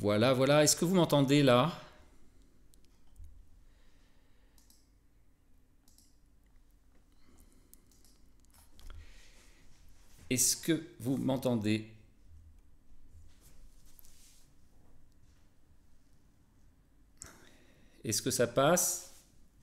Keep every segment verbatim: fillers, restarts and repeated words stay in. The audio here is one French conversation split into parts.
Voilà, voilà. Est-ce que vous m'entendez là? Est-ce que vous m'entendez? Est-ce que ça passe?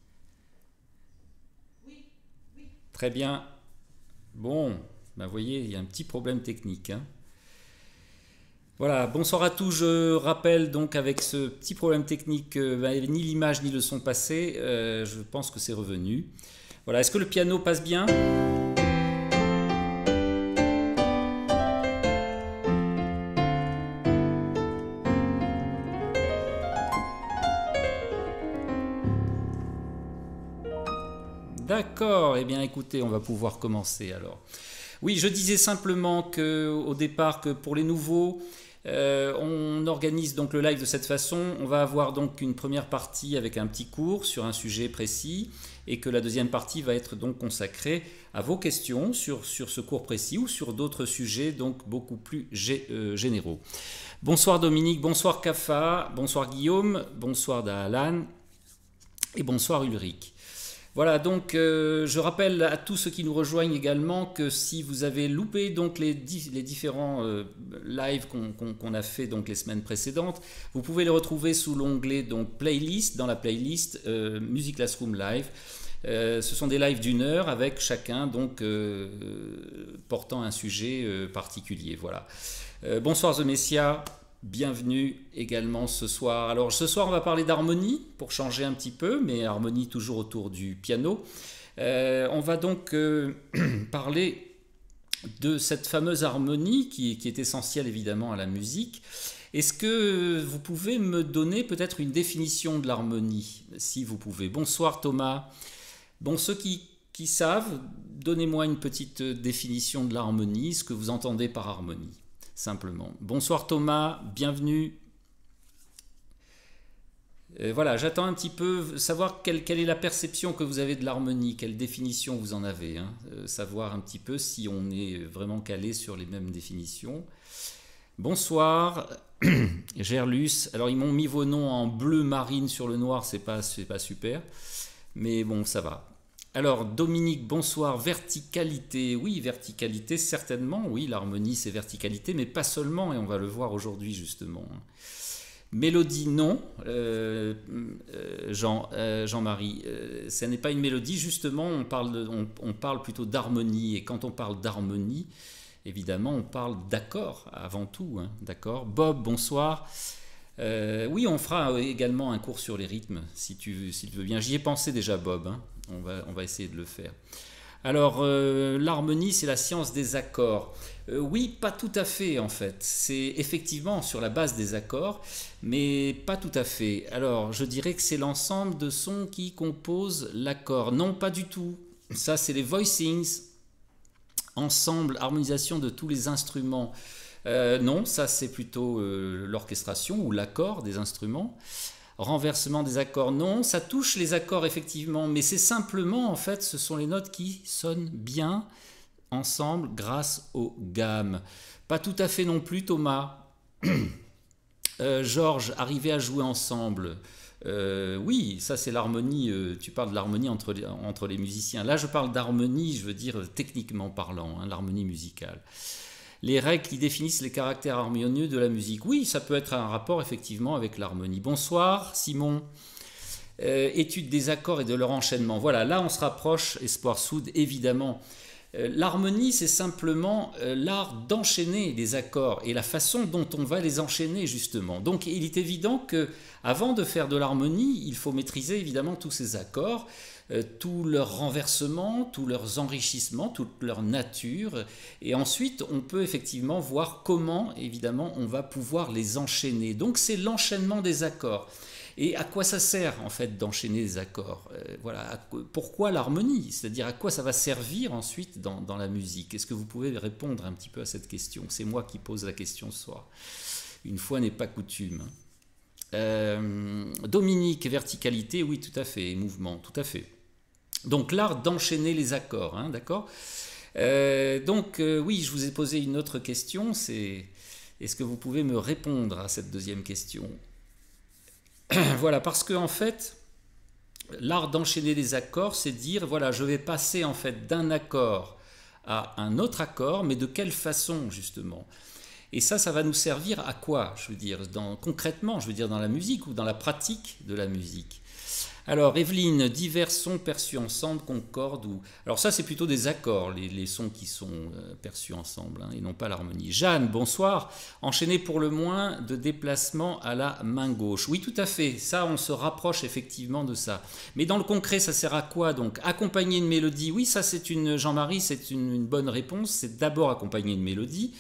Très bien. Bon, ben vous voyez, il y a un petit problème technique, hein. Voilà, bonsoir à tous. Je rappelle donc avec ce petit problème technique, euh, ben, ni l'image ni le son passé, euh, je pense que c'est revenu. Voilà, est-ce que le piano passe bien? D'accord, eh bien écoutez, on va pouvoir commencer alors. Oui, je disais simplement que au départ que pour les nouveaux, euh, on organise donc le live de cette façon. On va avoir donc une première partie avec un petit cours sur un sujet précis et que la deuxième partie va être donc consacrée à vos questions sur, sur ce cours précis ou sur d'autres sujets donc beaucoup plus gé, euh, généraux. Bonsoir Dominique, bonsoir Kafa, bonsoir Guillaume, bonsoir Daalan et bonsoir Ulrich. Voilà, donc euh, je rappelle à tous ceux qui nous rejoignent également que si vous avez loupé donc les, di les différents euh, lives qu'on qu'on, qu'on a fait donc les semaines précédentes, vous pouvez les retrouver sous l'onglet donc playlist, dans la playlist euh, Music Classroom Live. Euh, ce sont des lives d'une heure avec chacun donc euh, portant un sujet euh, particulier. Voilà. Euh, bonsoir The Messia. Bienvenue également ce soir. Alors ce soir on va parler d'harmonie pour changer un petit peu, mais harmonie toujours autour du piano. Euh, on va donc euh, parler de cette fameuse harmonie qui, qui est essentielle évidemment à la musique. Est-ce que vous pouvez me donner peut-être une définition de l'harmonie, si vous pouvez? Bonsoir Thomas. Bon, ceux qui, qui savent, donnez-moi une petite définition de l'harmonie, ce que vous entendez par harmonie. Simplement. Bonsoir Thomas, bienvenue. Euh, voilà, j'attends un petit peu savoir quelle, quelle est la perception que vous avez de l'harmonie, quelle définition vous en avez, hein. Euh, savoir un petit peu si on est vraiment calé sur les mêmes définitions. Bonsoir, Gerlus. Alors ils m'ont mis vos noms en bleu marine sur le noir, c'est pas, c'est pas super, mais bon, ça va. Alors, Dominique, bonsoir. Verticalité, oui, verticalité, certainement, oui, l'harmonie, c'est verticalité, mais pas seulement, et on va le voir aujourd'hui, justement. Mélodie, non, euh, Jean, euh, Jean-Marie, euh, ce n'est pas une mélodie, justement, on parle, de, on, on parle plutôt d'harmonie, et quand on parle d'harmonie, évidemment, on parle d'accords, avant tout, hein, d'accord. Bob, bonsoir. Euh, oui, on fera également un cours sur les rythmes, si tu, si tu veux bien. J'y ai pensé déjà, Bob, hein. On va, on va essayer de le faire. Alors, euh, l'harmonie, c'est la science des accords. Euh, oui, pas tout à fait, en fait. C'est effectivement sur la base des accords, mais pas tout à fait. Alors, je dirais que c'est l'ensemble de sons qui composent l'accord. Non, pas du tout. Ça, c'est les voicings. Ensemble, harmonisation de tous les instruments. Euh, non, ça, c'est plutôt euh, l'orchestration ou l'accord des instruments. Renversement des accords, non, ça touche les accords effectivement, mais c'est simplement, en fait, ce sont les notes qui sonnent bien ensemble grâce aux gammes. Pas tout à fait non plus, Thomas. euh, Georges, arriver à jouer ensemble. Euh, oui, ça c'est l'harmonie, euh, tu parles de l'harmonie entre, entre les musiciens. Là, je parle d'harmonie, je veux dire techniquement parlant, hein, l'harmonie musicale. Les règles qui définissent les caractères harmonieux de la musique. Oui, ça peut être un rapport effectivement avec l'harmonie. Bonsoir Simon. Euh, étude des accords et de leur enchaînement. Voilà, là on se rapproche, Espoir Soud, évidemment. Euh, l'harmonie, c'est simplement euh, l'art d'enchaîner les accords et la façon dont on va les enchaîner justement. Donc il est évident que avant de faire de l'harmonie, il faut maîtriser évidemment tous ces accords, euh, tout leur renversement, tous leurs enrichissements, toute leur nature, et ensuite on peut effectivement voir comment évidemment on va pouvoir les enchaîner. Donc c'est l'enchaînement des accords. Et à quoi ça sert en fait d'enchaîner les accords? euh, Voilà, pourquoi l'harmonie? C'est-à-dire à quoi ça va servir ensuite dans, dans la musique? Est-ce que vous pouvez répondre un petit peu à cette question? C'est moi qui pose la question ce soir. Une fois n'est pas coutume. Euh, Dominique, verticalité, oui, tout à fait, mouvement, tout à fait. Donc l'art d'enchaîner les accords, hein, d'accord. euh, Donc euh, oui, je vous ai posé une autre question, c'est Est-ce que vous pouvez me répondre à cette deuxième question? Voilà, parce que en fait, l'art d'enchaîner les accords, c'est dire, voilà, je vais passer en fait d'un accord à un autre accord, mais de quelle façon justement? Et ça, ça va nous servir à quoi? Je veux dire, dans, concrètement, je veux dire dans la musique ou dans la pratique de la musique. Alors, Evelyne, divers sons perçus ensemble, concorde ou... Alors ça, c'est plutôt des accords, les, les sons qui sont euh, perçus ensemble, hein, et non pas l'harmonie. Jeanne, bonsoir. Enchaîner pour le moins de déplacement à la main gauche. Oui, tout à fait. Ça, on se rapproche effectivement de ça. Mais dans le concret, ça sert à quoi donc? Accompagner une mélodie. Oui, ça, c'est une... Jean-Marie, c'est une, une bonne réponse. C'est d'abord accompagner une mélodie.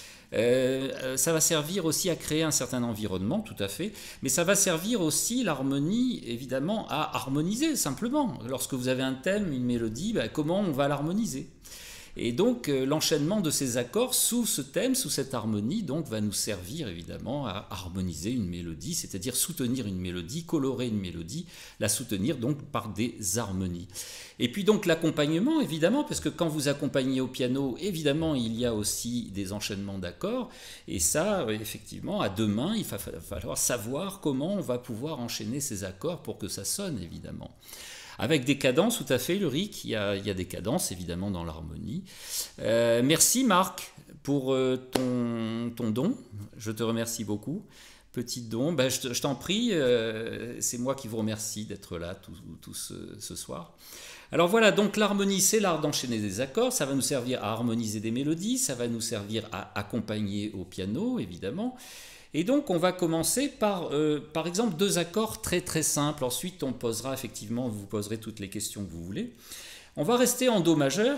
Euh, ça va servir aussi à créer un certain environnement, tout à fait, mais ça va servir aussi l'harmonie, évidemment, à harmoniser, simplement. Lorsque vous avez un thème, une mélodie, ben, comment on va l'harmoniser? Et donc, euh, l'enchaînement de ces accords sous ce thème, sous cette harmonie, donc, va nous servir, évidemment, à harmoniser une mélodie, c'est-à-dire soutenir une mélodie, colorer une mélodie, la soutenir, donc, par des harmonies. Et puis, donc, l'accompagnement, évidemment, parce que quand vous accompagnez au piano, évidemment, il y a aussi des enchaînements d'accords, et ça, effectivement, à deux mains, il va falloir savoir comment on va pouvoir enchaîner ces accords pour que ça sonne, évidemment. Avec des cadences, tout à fait, Ulrich, il y a, il y a des cadences, évidemment, dans l'harmonie. Euh, merci, Marc, pour euh, ton, ton don. Je te remercie beaucoup. Petit don, ben, je, je t'en prie, euh, c'est moi qui vous remercie d'être là tout, tout ce, ce soir. Alors voilà, donc l'harmonie, c'est l'art d'enchaîner des accords. Ça va nous servir à harmoniser des mélodies, ça va nous servir à accompagner au piano, évidemment. Et donc, on va commencer par, euh, par exemple, deux accords très très simples. Ensuite, on posera effectivement, vous poserez toutes les questions que vous voulez. On va rester en Do majeur.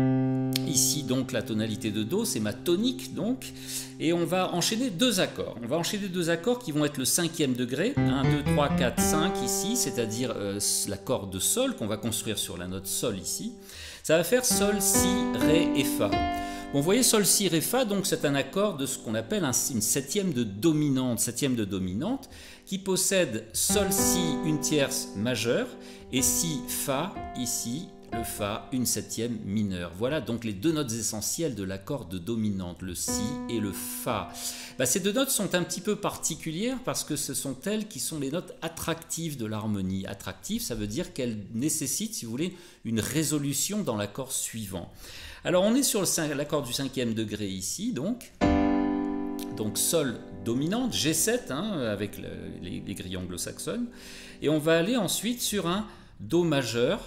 Ici, donc, la tonalité de Do, c'est ma tonique, donc. Et on va enchaîner deux accords. On va enchaîner deux accords qui vont être le cinquième degré. un, deux, trois, quatre, cinq ici, c'est-à-dire euh, l'accord de Sol qu'on va construire sur la note Sol ici. Ça va faire Sol, Si, Ré et Fa. Bon, vous voyez, Sol, Si, Ré, Fa, donc c'est un accord de ce qu'on appelle un, une septième de dominante, septième de dominante, qui possède Sol, Si, une tierce majeure, et Si, Fa, ici, le Fa, une septième mineure. Voilà donc les deux notes essentielles de l'accord de dominante, le Si et le Fa. Bah, ces deux notes sont un petit peu particulières parce que ce sont elles qui sont les notes attractives de l'harmonie. Attractive, ça veut dire qu'elles nécessitent, si vous voulez, une résolution dans l'accord suivant. Alors on est sur l'accord du cinquième degré ici, donc, donc Sol dominante, G sept, hein, avec le, les, les grilles anglo-saxonnes, et on va aller ensuite sur un Do majeur,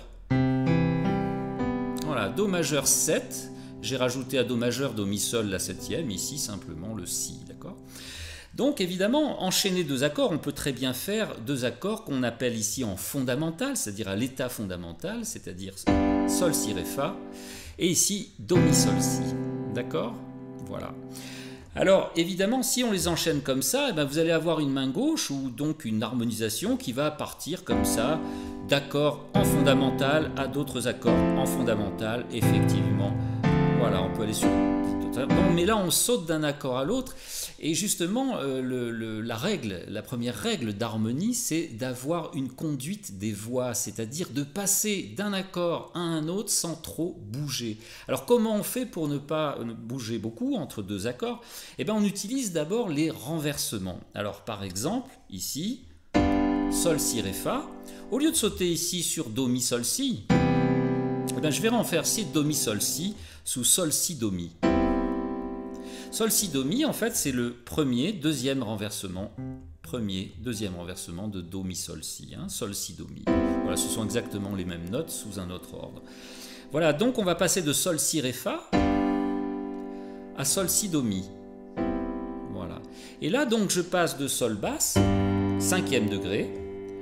voilà, Do majeur sept, j'ai rajouté à Do majeur, Do mi Sol la septième, ici simplement le Si, d'accord? Donc évidemment, enchaîner deux accords, on peut très bien faire deux accords qu'on appelle ici en fondamental, c'est-à-dire à l'état fondamental, c'est-à-dire Sol, Si, Ré, Fa, et ici, Do, Mi, Sol, Si. D'accord? Voilà. Alors, évidemment, si on les enchaîne comme ça, eh ben, vous allez avoir une main gauche ou donc une harmonisation qui va partir comme ça, d'accords en fondamental à d'autres accords en fondamental, effectivement. Voilà, on peut aller sur... Bon, mais là, on saute d'un accord à l'autre. Et justement, euh, le, le, la règle, la première règle d'harmonie, c'est d'avoir une conduite des voix, c'est-à-dire de passer d'un accord à un autre sans trop bouger. Alors, comment on fait pour ne pas bouger beaucoup entre deux accords? Eh bien, on utilise d'abord les renversements. Alors, par exemple, ici, Sol, Si, Ré, Fa. Au lieu de sauter ici sur Do, Mi, Sol, Si, eh bien, je vais renverser Do, Mi, Sol, Si sous Sol, Si, Do, Mi. Sol, Si, Do, Mi, en fait, c'est le premier, deuxième renversement, premier, deuxième renversement de Do, Mi, Sol, Si, hein, Sol, Si, Do, Mi. Voilà, ce sont exactement les mêmes notes sous un autre ordre. Voilà, donc on va passer de Sol, Si, Ré, Fa à Sol, Si, Do, Mi. Voilà. Et là, donc, je passe de Sol basse, cinquième degré,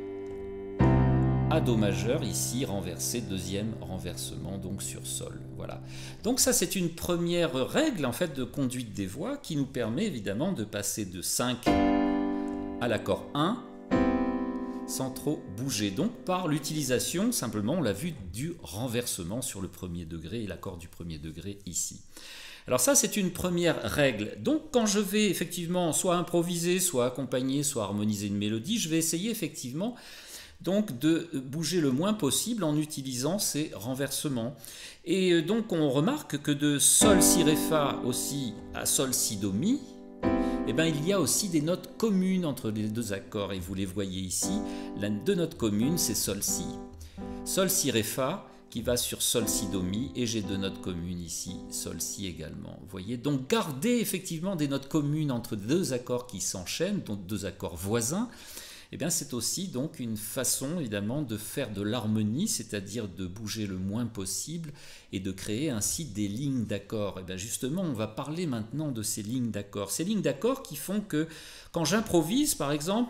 à Do majeur, ici renversé, deuxième renversement donc sur Sol. Voilà. Donc ça c'est une première règle en fait de conduite des voix qui nous permet évidemment de passer de cinq à l'accord un sans trop bouger. Donc par l'utilisation, simplement on l'a vu, du renversement sur le premier degré et l'accord du premier degré ici. Alors ça c'est une première règle. Donc quand je vais effectivement soit improviser, soit accompagner, soit harmoniser une mélodie, je vais essayer effectivement donc de bouger le moins possible en utilisant ces renversements. Et donc on remarque que de Sol, Si, Ré, Fa aussi à Sol, Si, Do, Mi, eh bien, il y a aussi des notes communes entre les deux accords, et vous les voyez ici. Les deux notes communes, c'est Sol-Si. Sol-Si, Ré, Fa, qui va sur Sol-Si, Do, Mi, et j'ai deux notes communes ici, Sol-Si également. Vous voyez, donc garder effectivement des notes communes entre deux accords qui s'enchaînent, donc deux accords voisins, eh bien, c'est aussi donc une façon évidemment de faire de l'harmonie, c'est-à-dire de bouger le moins possible et de créer ainsi des lignes d'accords. Et bien justement, on va parler maintenant de ces lignes d'accords. Ces lignes d'accords qui font que quand j'improvise, par exemple,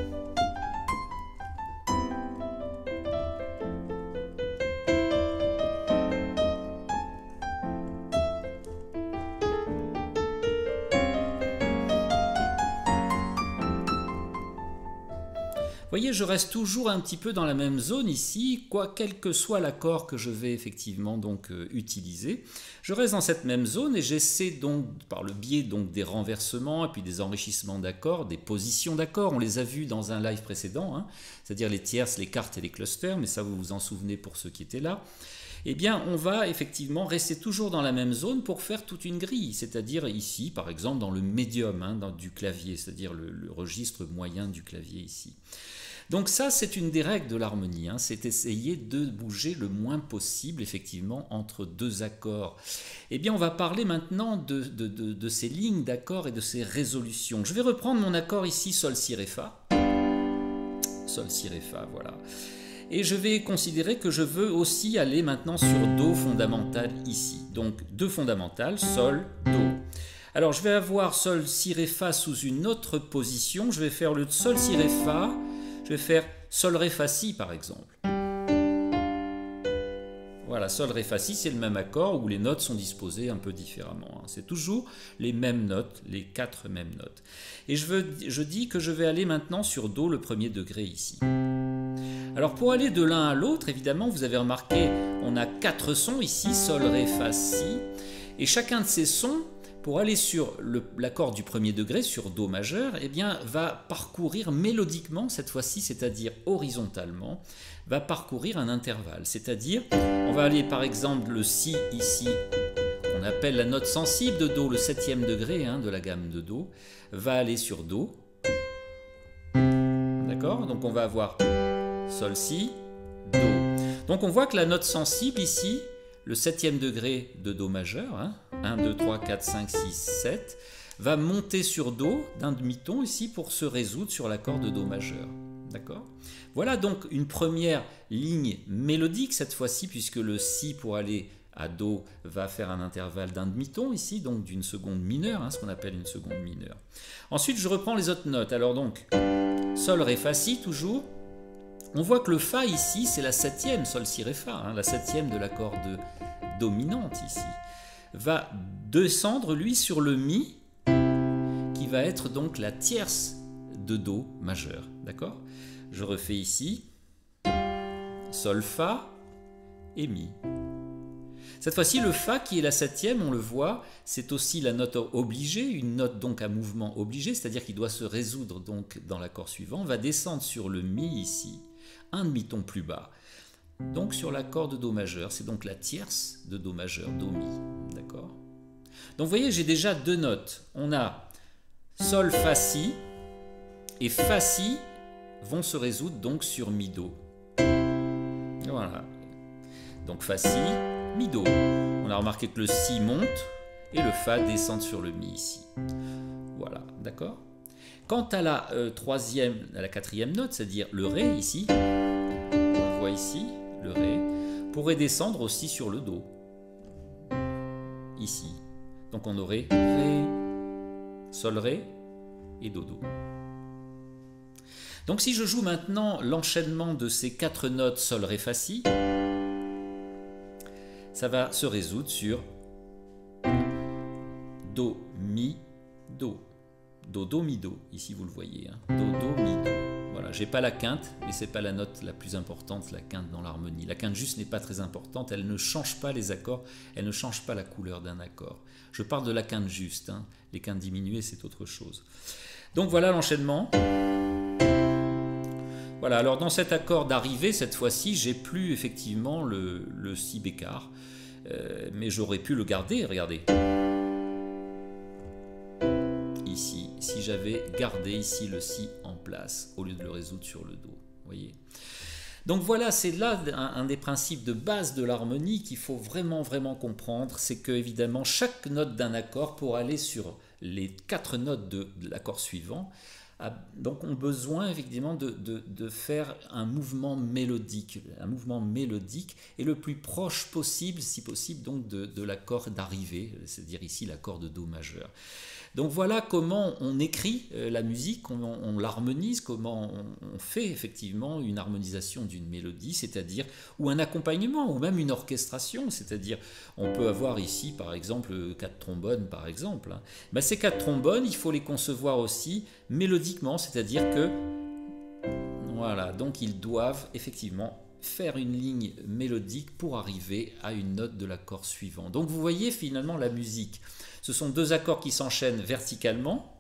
vous voyez, je reste toujours un petit peu dans la même zone ici, quoi, quel que soit l'accord que je vais effectivement donc euh, utiliser. Je reste dans cette même zone et j'essaie donc, par le biais donc des renversements et puis des enrichissements d'accords, des positions d'accords, on les a vus dans un live précédent, hein, c'est-à-dire les tierces, les quartes et les clusters, mais ça vous vous en souvenez pour ceux qui étaient là. Eh bien, on va effectivement rester toujours dans la même zone pour faire toute une grille, c'est-à-dire ici, par exemple, dans le médium hein, dans, du clavier, c'est-à-dire le, le registre moyen du clavier ici. Donc ça, c'est une des règles de l'harmonie, hein, c'est essayer de bouger le moins possible, effectivement, entre deux accords. Eh bien, on va parler maintenant de, de, de, de ces lignes d'accords et de ces résolutions. Je vais reprendre mon accord ici, Sol, Si, Ré, Fa. Sol, Si, Ré, Fa, voilà. Et je vais considérer que je veux aussi aller maintenant sur Do fondamental ici. Donc, Do fondamental, Sol, Do. Alors, je vais avoir Sol, Si, Ré, Fa sous une autre position. Je vais faire le Sol, Si, Ré, Fa. Je vais faire Sol, Ré, Fa, Si, par exemple. Voilà, Sol, Ré, Fa, Si, c'est le même accord où les notes sont disposées un peu différemment. C'est toujours les mêmes notes, les quatre mêmes notes. Et je, veux, je dis que je vais aller maintenant sur Do, le premier degré ici. Alors pour aller de l'un à l'autre, évidemment, vous avez remarqué, on a quatre sons ici, Sol, Ré, Fa, Si. Et chacun de ces sons, pour aller sur l'accord du premier degré, sur Do majeur, eh bien, va parcourir mélodiquement, cette fois-ci, c'est-à-dire horizontalement, va parcourir un intervalle. C'est-à-dire, on va aller par exemple le Si ici, on appelle la note sensible de Do, le septième degré hein, de la gamme de Do, va aller sur Do. D'accord? Donc on va avoir Sol, Si, Do. Donc on voit que la note sensible ici, le septième degré de Do majeur, hein, un, deux, trois, quatre, cinq, six, sept, va monter sur Do d'un demi-ton ici pour se résoudre sur l'accord de Do majeur. D'accord? Voilà donc une première ligne mélodique cette fois-ci, puisque le Si pour aller à Do va faire un intervalle d'un demi-ton ici, donc d'une seconde mineure, hein, ce qu'on appelle une seconde mineure. Ensuite, je reprends les autres notes. Alors donc, Sol, Ré, Fa, Si, toujours. On voit que le Fa ici, c'est la septième, Sol, Si, Ré, Fa, hein, la septième de l'accord de dominante ici, va descendre lui sur le Mi, qui va être donc la tierce de Do majeur, d'accord? Je refais ici, Sol, Fa et Mi. Cette fois-ci, le Fa qui est la septième, on le voit, c'est aussi la note obligée, une note donc à mouvement obligé, c'est-à-dire qu'il doit se résoudre donc dans l'accord suivant, va descendre sur le Mi ici, un demi-ton plus bas, donc sur l'accord de Do majeur, c'est donc la tierce de Do majeur, Do, Mi, d'accord? Donc vous voyez, j'ai déjà deux notes, on a Sol, Fa, Si, et Fa, Si vont se résoudre donc sur Mi, Do. Voilà, donc Fa, Si, Mi, Do. On a remarqué que le Si monte et le Fa descend sur le Mi ici. Voilà, d'accord? Quant à la euh, troisième, à la quatrième note, c'est-à-dire le Ré ici, on le voit ici, le Ré, pourrait descendre aussi sur le Do, ici. Donc on aurait Ré, Sol, Ré et Do, Do. Donc si je joue maintenant l'enchaînement de ces quatre notes Sol, Ré, Fa, Si, ça va se résoudre sur Do, Mi, Do. Do, Do, Mi, Do. Ici, vous le voyez. Hein. Do, Do, Mi, Do. Voilà, j'ai pas la quinte, mais c'est pas la note la plus importante, la quinte dans l'harmonie. La quinte juste n'est pas très importante, elle ne change pas les accords, elle ne change pas la couleur d'un accord. Je parle de la quinte juste, hein. Les quintes diminuées, c'est autre chose. Donc voilà l'enchaînement. Voilà, alors dans cet accord d'arrivée, cette fois-ci, j'ai plus effectivement le, le Si bécard, euh, mais j'aurais pu le garder, regardez. Ici, si j'avais gardé ici le si en place au lieu de le résoudre sur le do. Voyez. Donc voilà, c'est là un, un des principes de base de l'harmonie qu'il faut vraiment vraiment comprendre, c'est que évidemment chaque note d'un accord pour aller sur les quatre notes de, de l'accord suivant, a, donc ont besoin effectivement de, de, de faire un mouvement mélodique, un mouvement mélodique et le plus proche possible, si possible, donc de, de l'accord d'arrivée, c'est-à-dire ici l'accord de do majeur. Donc voilà comment on écrit la musique, on, on l'harmonise, comment on, on fait effectivement une harmonisation d'une mélodie, c'est-à-dire, ou un accompagnement, ou même une orchestration, c'est-à-dire, on peut avoir ici par exemple quatre trombones par exemple. Ben, ces quatre trombones, il faut les concevoir aussi mélodiquement, c'est-à-dire que, voilà, donc ils doivent effectivement faire une ligne mélodique pour arriver à une note de l'accord suivant. Donc vous voyez finalement la musique. Ce sont deux accords qui s'enchaînent verticalement,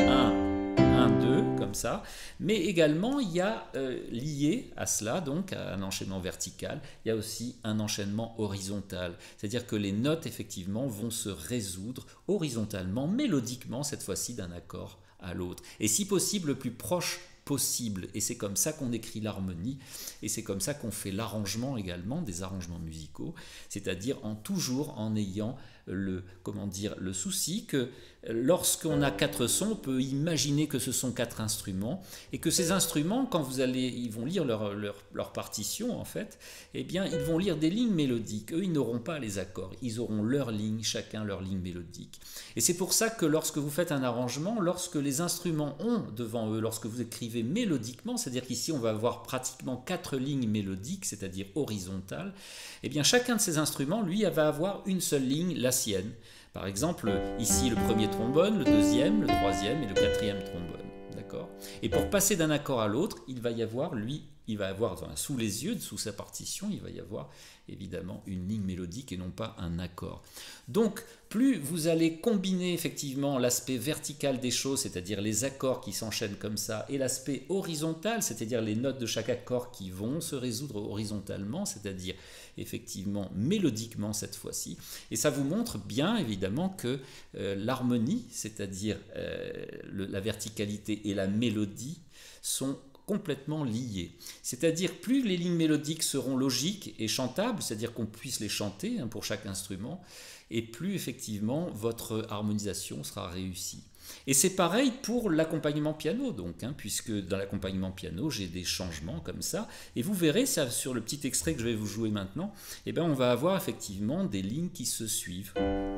un, un, deux, comme ça, mais également il y a euh, lié à cela, donc à un enchaînement vertical, il y a aussi un enchaînement horizontal, c'est-à-dire que les notes effectivement vont se résoudre horizontalement, mélodiquement cette fois-ci d'un accord à l'autre, et si possible le plus proche possible, et c'est comme ça qu'on écrit l'harmonie, et c'est comme ça qu'on fait l'arrangement également, des arrangements musicaux, c'est-à-dire en toujours en ayant le, comment dire, le souci que lorsqu'on a quatre sons, on peut imaginer que ce sont quatre instruments, et que ces instruments, quand vous allez, ils vont lire leur, leur, leur partition en fait, eh bien ils vont lire des lignes mélodiques, eux ils n'auront pas les accords, ils auront leur ligne, chacun leur ligne mélodique. Et c'est pour ça que lorsque vous faites un arrangement, lorsque les instruments ont devant eux, lorsque vous écrivez mélodiquement, c'est-à-dire qu'ici on va avoir pratiquement quatre lignes mélodiques, c'est-à-dire horizontales, eh bien chacun de ces instruments, lui, va avoir une seule ligne, la sienne. Par exemple, ici le premier trombone, le deuxième, le troisième et le quatrième trombone. D'accord ? Et pour passer d'un accord à l'autre, il va y avoir, lui, il va avoir enfin, sous les yeux, sous sa partition, il va y avoir évidemment une ligne mélodique et non pas un accord. Donc, plus vous allez combiner effectivement l'aspect vertical des choses, c'est-à-dire les accords qui s'enchaînent comme ça, et l'aspect horizontal, c'est-à-dire les notes de chaque accord qui vont se résoudre horizontalement, c'est-à-dire effectivement mélodiquement cette fois-ci. Et ça vous montre bien évidemment que euh, l'harmonie, c'est-à-dire euh, le, la verticalité et la mélodie, sont complètement liées. C'est-à-dire plus les lignes mélodiques seront logiques et chantables, c'est-à-dire qu'on puisse les chanter hein, pour chaque instrument, et plus effectivement votre harmonisation sera réussie. Et c'est pareil pour l'accompagnement piano, donc, hein, puisque dans l'accompagnement piano, j'ai des changements comme ça, et vous verrez ça sur le petit extrait que je vais vous jouer maintenant, eh bien, on va avoir effectivement des lignes qui se suivent.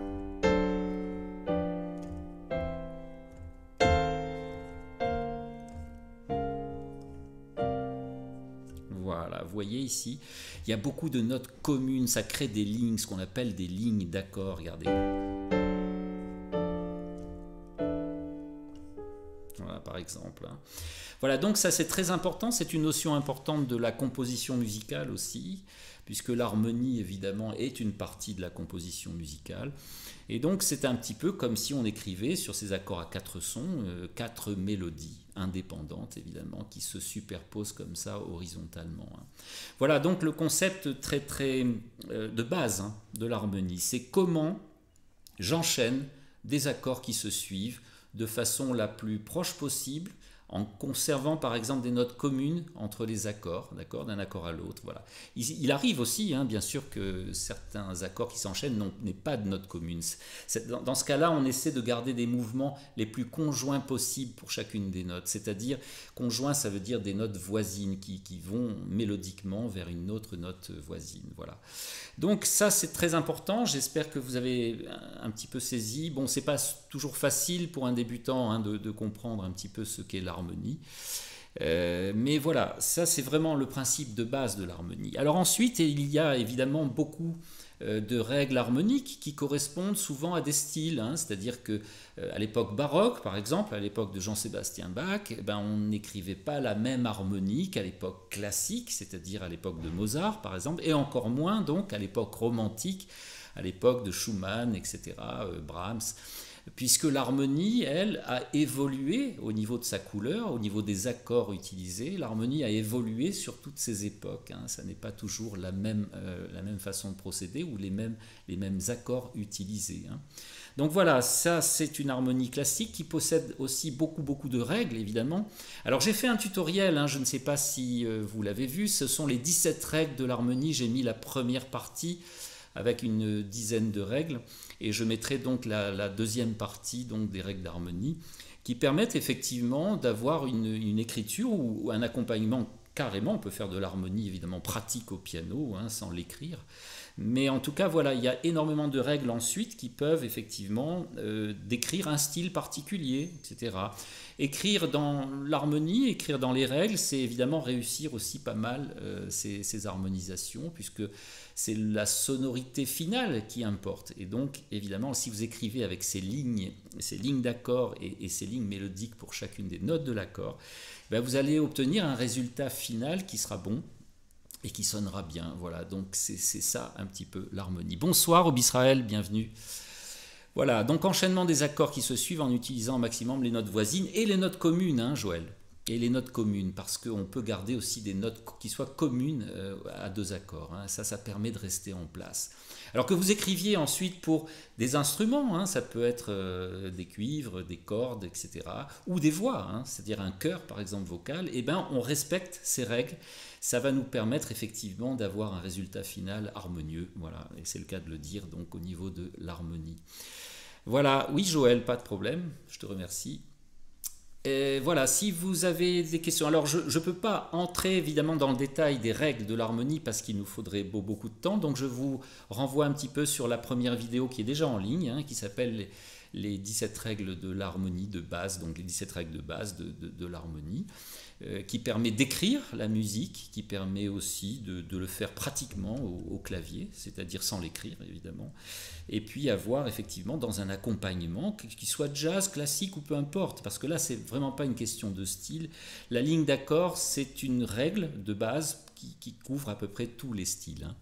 Voilà, vous voyez ici, il y a beaucoup de notes communes, ça crée des lignes, ce qu'on appelle des lignes d'accords, regardez. Voilà, par exemple. Voilà, donc ça c'est très important, c'est une notion importante de la composition musicale aussi, puisque l'harmonie évidemment est une partie de la composition musicale. Et donc c'est un petit peu comme si on écrivait sur ces accords à quatre sons, euh, quatre mélodies indépendantes évidemment, qui se superposent comme ça horizontalement. Hein. Voilà donc le concept très très euh, de base hein, de l'harmonie, c'est comment j'enchaîne des accords qui se suivent de façon la plus proche possible, en conservant par exemple des notes communes entre les accords, d'accord, d'un accord à l'autre. Voilà. Il, il arrive aussi, hein, bien sûr, que certains accords qui s'enchaînent n'aient pas de notes communes. C'est, dans, dans ce cas-là, on essaie de garder des mouvements les plus conjoints possibles pour chacune des notes. C'est-à-dire, conjoint, ça veut dire des notes voisines qui, qui vont mélodiquement vers une autre note voisine. Voilà. Donc ça, c'est très important. J'espère que vous avez un, un petit peu saisi. Bon, c'est pas toujours facile pour un débutant hein, de, de comprendre un petit peu ce qu'est l'harmonie. Harmonie. Euh, mais voilà, ça c'est vraiment le principe de base de l'harmonie. Alors ensuite, il y a évidemment beaucoup euh, de règles harmoniques qui correspondent souvent à des styles, hein, c'est-à-dire que euh, à l'époque baroque, par exemple, à l'époque de Jean-Sébastien Bach, eh ben, on n'écrivait pas la même harmonie qu'à l'époque classique, c'est-à-dire à l'époque de Mozart, par exemple, et encore moins donc à l'époque romantique, à l'époque de Schumann, et cetera, euh, Brahms. puisque l'harmonie, elle, a évolué au niveau de sa couleur, au niveau des accords utilisés. L'harmonie a évolué sur toutes ces époques. Hein. Ça n'est pas toujours la même, euh, la même façon de procéder ou les mêmes, les mêmes accords utilisés. Hein. Donc voilà, ça c'est une harmonie classique qui possède aussi beaucoup beaucoup de règles évidemment. Alors j'ai fait un tutoriel, hein, je ne sais pas si euh, vous l'avez vu, ce sont les dix-sept règles de l'harmonie. J'ai mis la première partie avec une dizaine de règles et je mettrai donc la, la deuxième partie donc des règles d'harmonie qui permettent effectivement d'avoir une, une écriture ou, ou un accompagnement carrément. On peut faire de l'harmonie évidemment pratique au piano hein, sans l'écrire. Mais en tout cas, voilà, il y a énormément de règles ensuite qui peuvent effectivement euh, décrire un style particulier, et cetera. Écrire dans l'harmonie, écrire dans les règles, c'est évidemment réussir aussi pas mal euh, ces, ces harmonisations, puisque c'est la sonorité finale qui importe. Et donc, évidemment, si vous écrivez avec ces lignes, ces lignes d'accords et, et ces lignes mélodiques pour chacune des notes de l'accord, ben vous allez obtenir un résultat final qui sera bon et qui sonnera bien. Voilà, donc c'est ça un petit peu l'harmonie. Bonsoir Obisraël, bienvenue. Voilà, donc enchaînement des accords qui se suivent en utilisant au maximum les notes voisines et les notes communes, hein, Joël. Et les notes communes, parce qu'on peut garder aussi des notes qui soient communes euh, à deux accords. Hein. Ça, ça permet de rester en place. Alors que vous écriviez ensuite pour des instruments, hein, ça peut être euh, des cuivres, des cordes, et cetera. Ou des voix, hein, c'est-à-dire un chœur, par exemple, vocal. Eh bien, on respecte ces règles. Ça va nous permettre effectivement d'avoir un résultat final harmonieux. Voilà, et c'est le cas de le dire donc au niveau de l'harmonie. Voilà, oui Joël, pas de problème, je te remercie. Et voilà, si vous avez des questions, alors je ne peux pas entrer évidemment dans le détail des règles de l'harmonie parce qu'il nous faudrait beau, beaucoup de temps, donc je vous renvoie un petit peu sur la première vidéo qui est déjà en ligne, hein, qui s'appelle les, les dix-sept règles de l'harmonie de base, donc les dix-sept règles de base de, de, de l'harmonie, euh, qui permet d'écrire la musique, qui permet aussi de, de le faire pratiquement au, au clavier, c'est-à-dire sans l'écrire évidemment, et puis avoir effectivement dans un accompagnement, qu'il soit jazz, classique ou peu importe, parce que là c'est vraiment pas une question de style. La ligne d'accord c'est une règle de base qui, qui couvre à peu près tous les styles. Hein.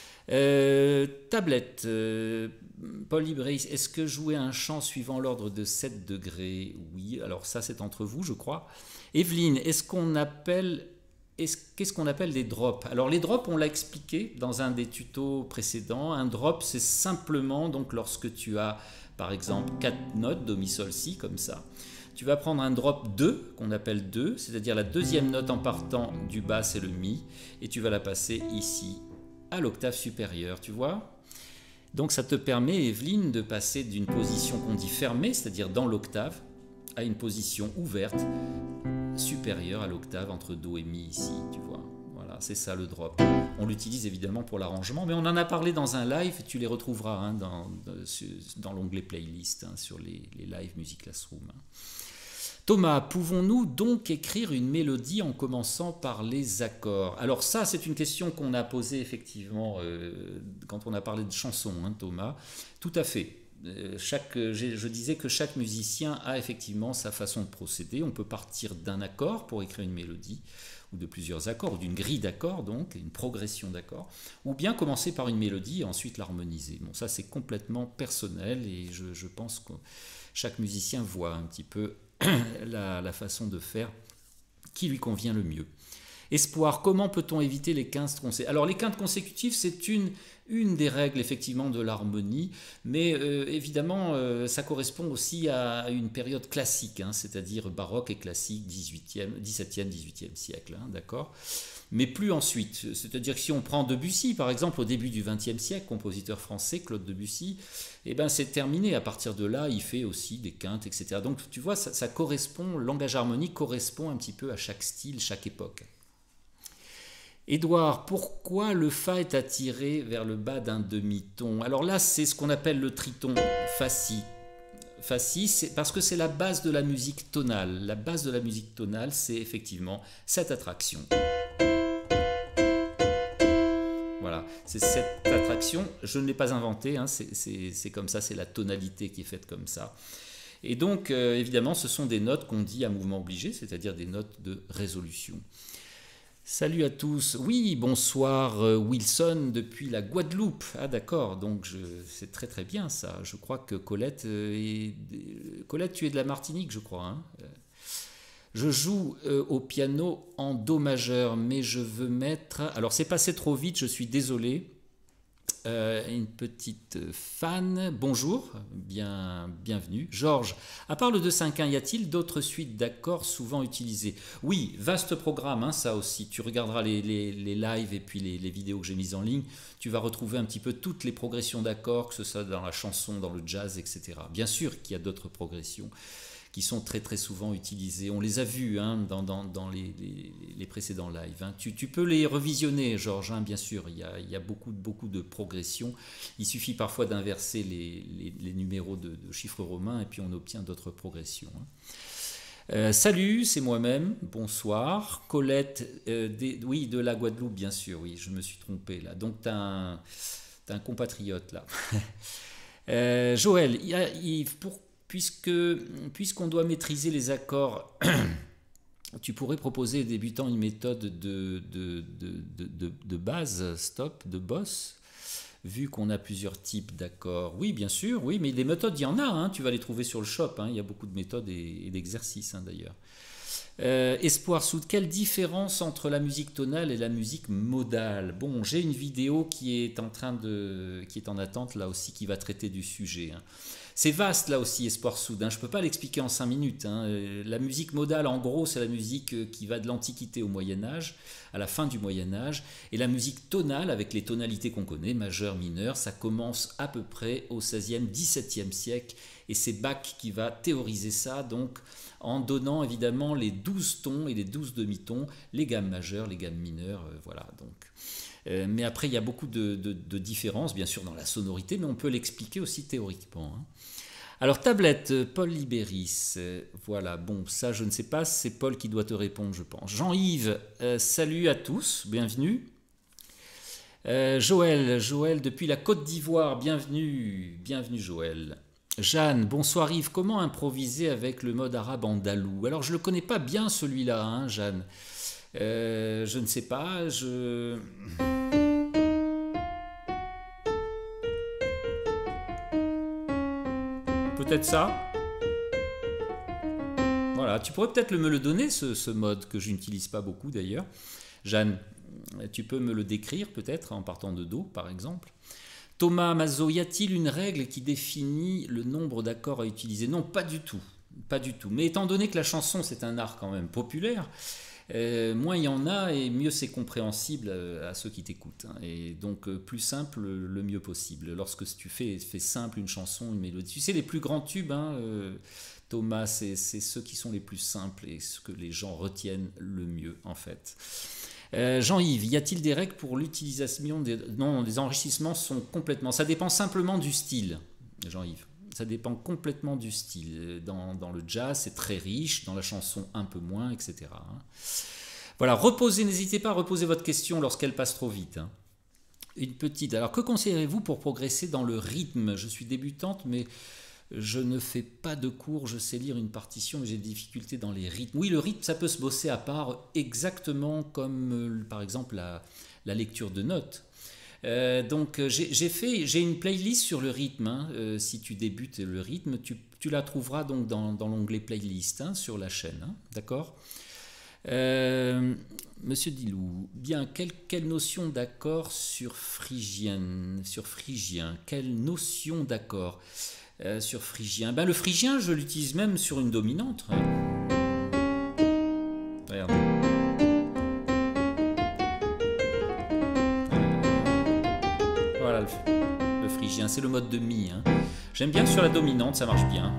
Euh, tablette, euh, Paul Libreis, est-ce que jouer un chant suivant l'ordre de sept degrés? Oui, alors ça c'est entre vous je crois. Evelyne, est-ce qu'on appelle... Qu'est-ce qu'on appelle des drops? Alors les drops, on l'a expliqué dans un des tutos précédents. Un drop, c'est simplement donc lorsque tu as par exemple quatre notes, do, mi, sol, si, comme ça. Tu vas prendre un drop deux, qu'on appelle deux, c'est-à-dire la deuxième note en partant du bas, c'est le mi, et tu vas la passer ici à l'octave supérieure, tu vois? Donc ça te permet, Evelyne, de passer d'une position qu'on dit fermée, c'est-à-dire dans l'octave, à une position ouverte, supérieure à l'octave entre do et mi ici, tu vois. Voilà, c'est ça le drop. On l'utilise évidemment pour l'arrangement, mais on en a parlé dans un live, tu les retrouveras hein, dans, dans l'onglet playlist hein, sur les, les live Music Classroom. Hein. Thomas, pouvons-nous donc écrire une mélodie en commençant par les accords? Alors ça, c'est une question qu'on a posée effectivement euh, quand on a parlé de chansons, hein, Thomas. Tout à fait. Chaque, je disais que chaque musicien a effectivement sa façon de procéder. On peut partir d'un accord pour écrire une mélodie, ou de plusieurs accords, ou d'une grille d'accords, donc une progression d'accords, ou bien commencer par une mélodie et ensuite l'harmoniser. Bon, ça c'est complètement personnel et je, je pense que chaque musicien voit un petit peu la, la façon de faire qui lui convient le mieux. Espoir, comment peut-on éviter les quintes consécutives? Alors les quintes consécutives, c'est une, une des règles effectivement de l'harmonie, mais euh, évidemment euh, ça correspond aussi à une période classique, hein, c'est-à-dire baroque et classique, dix-huitième, dix-septième, dix-huitième siècle, hein, d'accord? Mais plus ensuite, c'est-à-dire que si on prend Debussy par exemple au début du vingtième siècle, compositeur français, Claude Debussy, eh ben c'est terminé, à partir de là il fait aussi des quintes, et cetera. Donc tu vois, ça, ça correspond, le langage harmonique correspond un petit peu à chaque style, chaque époque. Édouard, pourquoi le Fa est attiré vers le bas d'un demi-ton? Alors là, c'est ce qu'on appelle le triton Fa-Si. Fa-Si, c'est parce que c'est la base de la musique tonale. La base de la musique tonale, c'est effectivement cette attraction. Voilà, c'est cette attraction. Je ne l'ai pas inventée, hein, c'est comme ça, c'est la tonalité qui est faite comme ça. Et donc, euh, évidemment, ce sont des notes qu'on dit à mouvement obligé, c'est-à-dire des notes de résolution. Salut à tous. Oui, bonsoir euh, Wilson depuis la Guadeloupe. Ah d'accord, donc je... c'est très très bien ça. Je crois que Colette euh, est... Colette, tu es de la Martinique, je crois. Hein. Je joue euh, au piano en do majeur, mais je veux mettre... Alors c'est passé trop vite, je suis désolé. Euh, une petite fan. Bonjour, bien, bienvenue. Georges, à part le deux cinq un, y a-t-il d'autres suites d'accords souvent utilisées? Oui, vaste programme, hein, ça aussi. Tu regarderas les, les, les lives et puis les, les vidéos que j'ai mises en ligne. Tu vas retrouver un petit peu toutes les progressions d'accords, que ce soit dans la chanson, dans le jazz, et cetera. Bien sûr qu'il y a d'autres progressions qui sont très très souvent utilisées. On les a vues hein, dans, dans, dans les, les, les précédents lives. Hein. Tu, tu peux les revisionner, Georges, hein, bien sûr. Il y a, il y a beaucoup, beaucoup de progressions. Il suffit parfois d'inverser les, les, les numéros de, de chiffres romains et puis on obtient d'autres progressions. Hein. Euh, salut, c'est moi-même. Bonsoir. Colette, euh, des, oui, de la Guadeloupe, bien sûr. Oui, je me suis trompé là. Donc, tu as un, t'as un compatriote là. euh, Joël, il y a, il, pour Puisque, puisqu'on doit maîtriser les accords, tu pourrais proposer aux débutants une méthode de, de, de, de, de base, stop, de boss, vu qu'on a plusieurs types d'accords. Oui, bien sûr, oui, mais des méthodes, il y en a, hein, tu vas les trouver sur le shop, hein, il y a beaucoup de méthodes et, et d'exercices hein, d'ailleurs. Euh, Espoir Soud, quelle différence entre la musique tonale et la musique modale? Bon, j'ai une vidéo qui est en train de, qui est en attente là aussi, qui va traiter du sujet. Hein. C'est vaste là aussi, Espoir Soud, hein. Je ne peux pas l'expliquer en cinq minutes. Hein. La musique modale, en gros, c'est la musique qui va de l'Antiquité au Moyen-Âge, à la fin du Moyen-Âge. Et la musique tonale, avec les tonalités qu'on connaît, majeur, mineur, ça commence à peu près au seizième, dix-septième siècle. Et c'est Bach qui va théoriser ça, donc en donnant évidemment les douze tons et les douze demi-tons, les gammes majeures, les gammes mineures, euh, voilà. Donc. Euh, mais après, il y a beaucoup de, de, de différences, bien sûr, dans la sonorité, mais on peut l'expliquer aussi théoriquement. Hein. Alors, tablette, Paul Libéris, euh, voilà, bon, ça, je ne sais pas, c'est Paul qui doit te répondre, je pense. Jean-Yves, euh, salut à tous, bienvenue. Euh, Joël, Joël, depuis la Côte d'Ivoire, bienvenue, bienvenue Joël. Jeanne, bonsoir Yves, comment improviser avec le mode arabe andalou? Alors, je ne le connais pas bien celui-là, hein, Jeanne. Euh, je ne sais pas, je... Peut-être ça. Voilà, tu pourrais peut-être me le donner, ce, ce mode que je n'utilise pas beaucoup d'ailleurs. Jeanne, tu peux me le décrire peut-être en partant de Do, par exemple. Thomas Mazo, y a-t-il une règle qui définit le nombre d'accords à utiliser? Non, pas du tout, pas du tout. Mais étant donné que la chanson, c'est un art quand même populaire, Euh, moins il y en a et mieux c'est compréhensible à, à ceux qui t'écoutent. Hein. Et donc euh, plus simple, le mieux possible. Lorsque tu fais, fais simple une chanson, une mélodie. Tu sais, les plus grands tubes, hein, euh, Thomas, c'est ceux qui sont les plus simples et ce que les gens retiennent le mieux en fait. Euh, Jean-Yves, y a-t-il des règles pour l'utilisation des... Non, les enrichissements sont complètement... Ça dépend simplement du style, Jean-Yves. Ça dépend complètement du style. Dans, dans le jazz, c'est très riche, dans la chanson, un peu moins, et cetera. Voilà, reposez, n'hésitez pas à reposer votre question lorsqu'elle passe trop vite. Hein. Une petite. Alors, que conseillerez-vous pour progresser dans le rythme? Je suis débutante, mais je ne fais pas de cours. Je sais lire une partition, mais j'ai des difficultés dans les rythmes. Oui, le rythme, ça peut se bosser à part, exactement comme, euh, par exemple, la, la lecture de notes. Euh, donc j'ai fait, j'ai une playlist sur le rythme. Hein. Euh, si tu débutes le rythme, tu, tu la trouveras donc dans, dans l'onglet playlist hein, sur la chaîne. Hein, d'accord. Euh, Monsieur Dilou, bien, quelle, quelle notion d'accord sur phrygien, sur phrygien, quelle notion d'accord euh, sur phrygien? Ben, le phrygien, je l'utilise même sur une dominante. Hein. Regarde. Voilà le, le phrygien, c'est le mode de mi. Hein. J'aime bien sur la dominante, ça marche bien.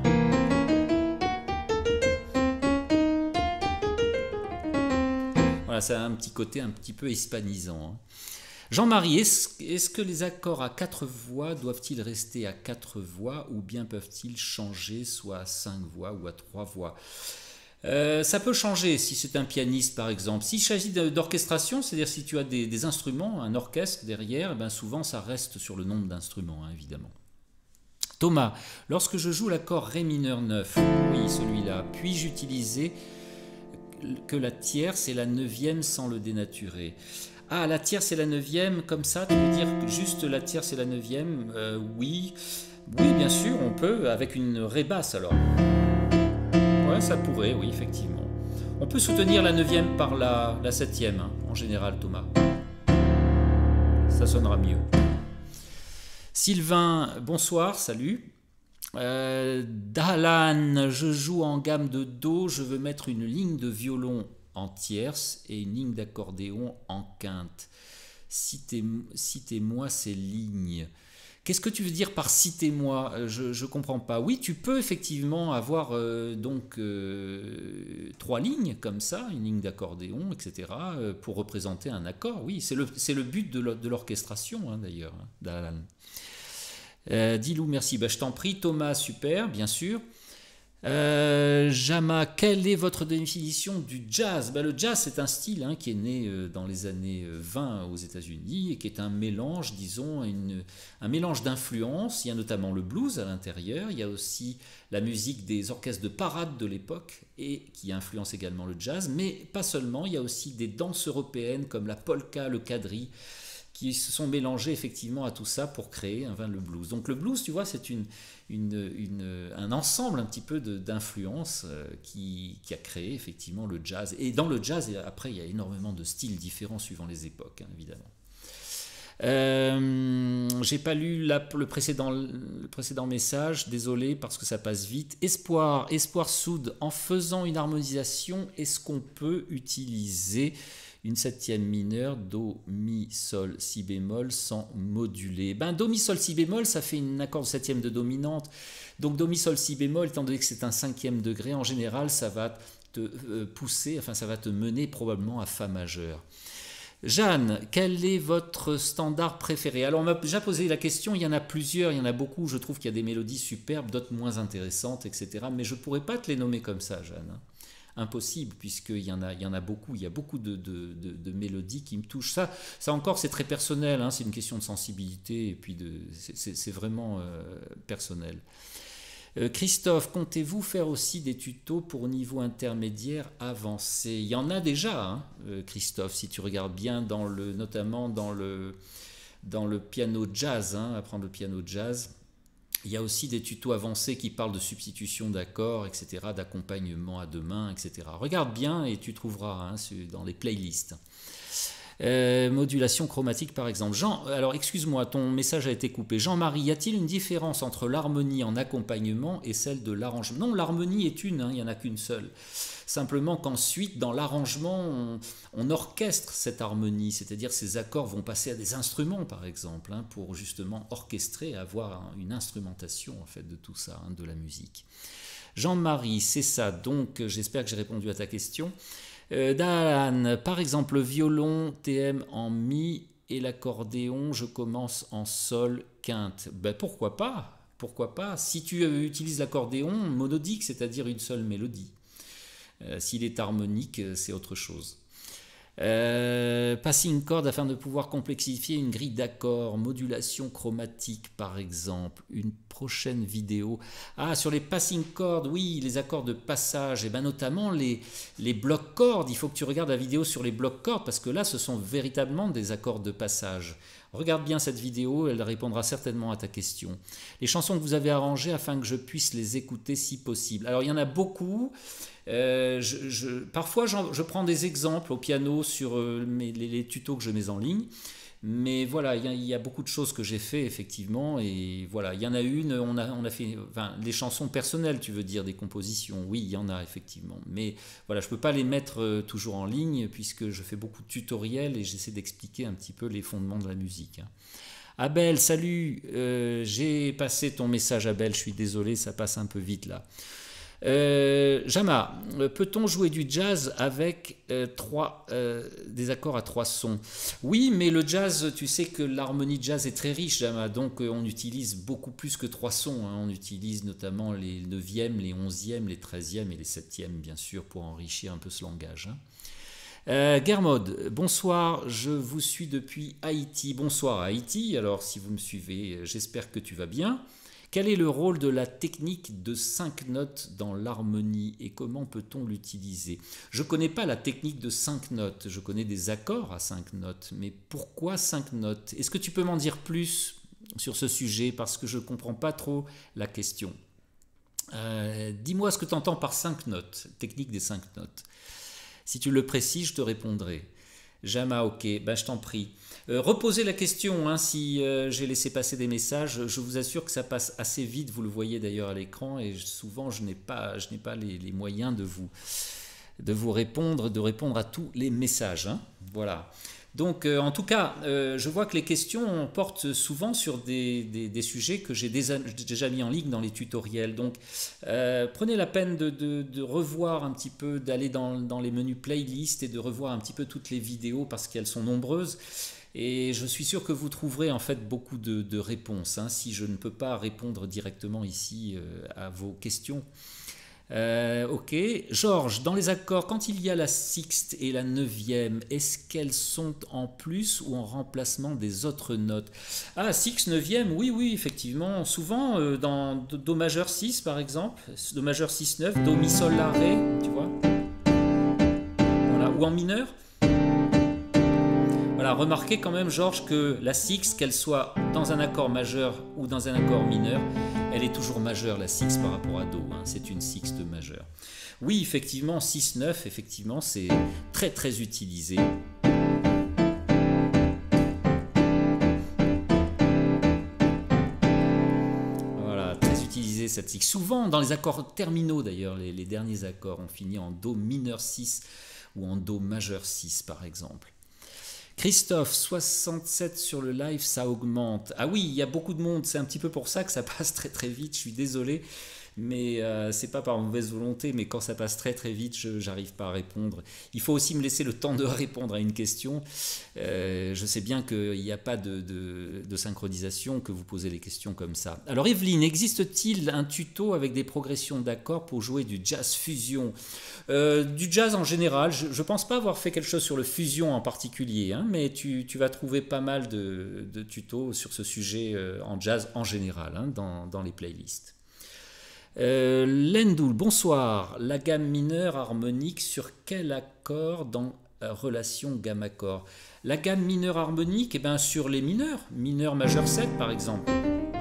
Voilà, ça a un petit côté un petit peu hispanisant. Hein. Jean-Marie, est-ce est-ce que les accords à quatre voix doivent-ils rester à quatre voix ou bien peuvent-ils changer soit à cinq voix ou à trois voix? Euh, ça peut changer si c'est un pianiste par exemple. S'il s'agit d'orchestration, c'est-à-dire si tu as des, des instruments, un orchestre derrière, ben souvent ça reste sur le nombre d'instruments, hein, évidemment. Thomas, lorsque je joue l'accord Ré mineur neuf, oui celui-là, puis-je utiliser que la tierce est la neuvième sans le dénaturer. Ah, la tierce et la neuvième, comme ça, tu veux dire que juste la tierce et la neuvième, euh, oui, oui, bien sûr, on peut, avec une ré basse alors. Ouais, ça pourrait, oui, effectivement. On peut soutenir la neuvième par la, la septième, hein, en général, Thomas. Ça sonnera mieux. Sylvain, bonsoir, salut. Euh, Dalan, je joue en gamme de Do, je veux mettre une ligne de violon en tierce et une ligne d'accordéon en quinte. Citez-moi ces lignes. Qu'est-ce que tu veux dire par citez-moi? Je ne comprends pas. Oui, tu peux effectivement avoir euh, donc euh, trois lignes comme ça, une ligne d'accordéon, et cetera, euh, pour représenter un accord. Oui, c'est le, c'est le but de l'orchestration, hein, d'ailleurs. Hein, euh, Dilou, merci. Bah, je t'en prie. Thomas, super, bien sûr. Euh, Jama, quelle est votre définition du jazz? Ben, le jazz, c'est un style hein, qui est né euh, dans les années vingt aux États-Unis et qui est un mélange, disons, une, un mélange d'influences. Il y a notamment le blues à l'intérieur, il y a aussi la musique des orchestres de parade de l'époque et qui influence également le jazz, mais pas seulement, il y a aussi des danses européennes comme la polka, le quadrille, qui se sont mélangés effectivement à tout ça pour créer enfin, le blues. Donc le blues, tu vois, c'est une, une, une, un ensemble un petit peu d'influences euh, qui, qui a créé effectivement le jazz. Et dans le jazz, après, il y a énormément de styles différents suivant les époques, hein, évidemment. Euh, j'ai pas lu la, le, précédent, le précédent message, désolé parce que ça passe vite. Espoir, Espoir soude, en faisant une harmonisation, est-ce qu'on peut utiliser une septième mineure, Do, Mi, Sol, Si bémol sans moduler? Ben, Do, Mi, Sol, Si bémol, ça fait un accord de septième de dominante. Donc Do, Mi, Sol, Si bémol, étant donné que c'est un cinquième degré, en général, ça va te euh, pousser, enfin ça va te mener probablement à Fa majeur. Jeanne, quel est votre standard préféré? Alors on m'a déjà posé la question, il y en a plusieurs, il y en a beaucoup, je trouve qu'il y a des mélodies superbes, d'autres moins intéressantes, et cetera. Mais je ne pourrais pas te les nommer comme ça, Jeanne. Impossible, puisqu'il y en a, il y en a beaucoup, il y a beaucoup de, de, de, de mélodies qui me touchent. Ça, ça encore, c'est très personnel, hein, c'est une question de sensibilité, et puis c'est vraiment euh, personnel. Euh, Christophe, comptez-vous faire aussi des tutos pour niveau intermédiaire avancé? Il y en a déjà, hein, euh, Christophe, si tu regardes bien, dans le, notamment dans le, dans le piano jazz, hein, apprendre le piano jazz. Il y a aussi des tutos avancés qui parlent de substitution d'accords, et cetera, d'accompagnement à deux mains, et cetera. Regarde bien et tu trouveras hein, dans les playlists. Euh, modulation chromatique par exemple. Jean, alors excuse-moi, ton message a été coupé. Jean-Marie, y a-t-il une différence entre l'harmonie en accompagnement et celle de l'arrangement? Non, l'harmonie est une, hein, il n'y en a qu'une seule. Simplement qu'ensuite, dans l'arrangement, on, on orchestre cette harmonie, c'est-à-dire ces accords vont passer à des instruments, par exemple, hein, pour justement orchestrer, avoir une instrumentation en fait de tout ça, hein, de la musique. Jean-Marie, c'est ça. Donc, j'espère que j'ai répondu à ta question. Euh, Dan, par exemple, le violon T M en Mi et l'accordéon, je commence en Sol quinte. Ben, pourquoi pas? Pourquoi pas? Si tu utilises l'accordéon monodique, c'est-à-dire une seule mélodie. Euh, S'il est harmonique, c'est autre chose. Euh, passing chord afin de pouvoir complexifier une grille d'accords, modulation chromatique par exemple, une prochaine vidéo. Ah, sur les passing chords, oui, les accords de passage, et ben notamment les, les blocs cordes, il faut que tu regardes la vidéo sur les blocs cordes parce que là ce sont véritablement des accords de passage. Regarde bien cette vidéo, elle répondra certainement à ta question. Les chansons que vous avez arrangées afin que je puisse les écouter si possible. Alors il y en a beaucoup. Euh, je, je, parfois je prends des exemples au piano sur euh, mes, les, les tutos que je mets en ligne. Mais voilà, il y, a, il y a beaucoup de choses que j'ai fait effectivement. Et voilà, il y en a une, on a, on a fait enfin, les chansons personnelles, tu veux dire, des compositions. Oui, il y en a effectivement. Mais voilà, je ne peux pas les mettre euh, toujours en ligne puisque je fais beaucoup de tutoriels et j'essaie d'expliquer un petit peu les fondements de la musique. Abel, salut, euh, j'ai passé ton message Abel, je suis désolé, ça passe un peu vite là. Euh, Jama, peut-on jouer du jazz avec euh, trois, euh, des accords à trois sons? Oui, mais le jazz, tu sais que l'harmonie jazz est très riche, Jama, donc euh, on utilise beaucoup plus que trois sons. Hein. On utilise notamment les neuvièmes, les onzièmes, les treizièmes et les septièmes, bien sûr, pour enrichir un peu ce langage. Hein. Euh, Germode, bonsoir, je vous suis depuis Haïti. Bonsoir Haïti, alors si vous me suivez, j'espère que tu vas bien. Quel est le rôle de la technique de cinq notes dans l'harmonie et comment peut-on l'utiliser? Je ne connais pas la technique de cinq notes, je connais des accords à cinq notes, mais pourquoi cinq notes? Est-ce que tu peux m'en dire plus sur ce sujet parce que je ne comprends pas trop la question. Euh, dis-moi ce que tu entends par cinq notes, technique des cinq notes. Si tu le précises, je te répondrai. Jama, ok, ben je t'en prie. Euh, reposez la question, hein, si euh, j'ai laissé passer des messages, je vous assure que ça passe assez vite, vous le voyez d'ailleurs à l'écran, et souvent je n'ai pas, je n'ai pas les, les moyens de vous, de vous répondre, de répondre à tous les messages. Hein. Voilà. Donc, euh, en tout cas, euh, je vois que les questions portent souvent sur des, des, des sujets que j'ai déjà, déjà mis en ligne dans les tutoriels. Donc, euh, prenez la peine de, de, de revoir un petit peu, d'aller dans, dans les menus playlist et de revoir un petit peu toutes les vidéos parce qu'elles sont nombreuses. Et je suis sûr que vous trouverez en fait beaucoup de, de réponses, hein, si je ne peux pas répondre directement ici euh, à vos questions. Euh, ok, Georges, dans les accords, quand il y a la sixte et la neuvième, est-ce qu'elles sont en plus ou en remplacement des autres notes? Ah, six, neuvième, oui, oui, effectivement, souvent euh, dans Do majeur six par exemple, Do majeur six, neuf, Do, Mi, Sol, La, Ré, tu vois, voilà, ou en mineur. Voilà, remarquez quand même, Georges, que la six, qu'elle soit dans un accord majeur ou dans un accord mineur, elle est toujours majeure, la six, par rapport à Do. Hein, c'est une sixte majeure. Oui, effectivement, six, neuf, effectivement, c'est très, très utilisé. Voilà, très utilisé cette six. Souvent, dans les accords terminaux, d'ailleurs, les, les derniers accords, on finit en Do mineur six ou en Do majeur six, par exemple. Christophe, soixante-sept sur le live, ça augmente. Ah oui, il y a beaucoup de monde, c'est un petit peu pour ça que ça passe très très vite, je suis désolé, mais euh, c'est pas par mauvaise volonté, mais quand ça passe très très vite, je n'arrive pas à répondre. Il faut aussi me laisser le temps de répondre à une question. Euh, je sais bien qu'il n'y a pas de, de, de synchronisation, que vous posez les questions comme ça. Alors Evelyne, existe-t-il un tuto avec des progressions d'accords pour jouer du jazz fusion? Euh, du jazz en général, je ne pense pas avoir fait quelque chose sur le fusion en particulier, hein, mais tu, tu vas trouver pas mal de, de tutos sur ce sujet euh, en jazz en général, hein, dans, dans les playlists. Euh, Lendoul, bonsoir. La gamme mineure harmonique sur quel accord dans euh, relation gamme-accord? La gamme mineure harmonique, eh ben, sur les mineurs, mineur majeur sept par exemple.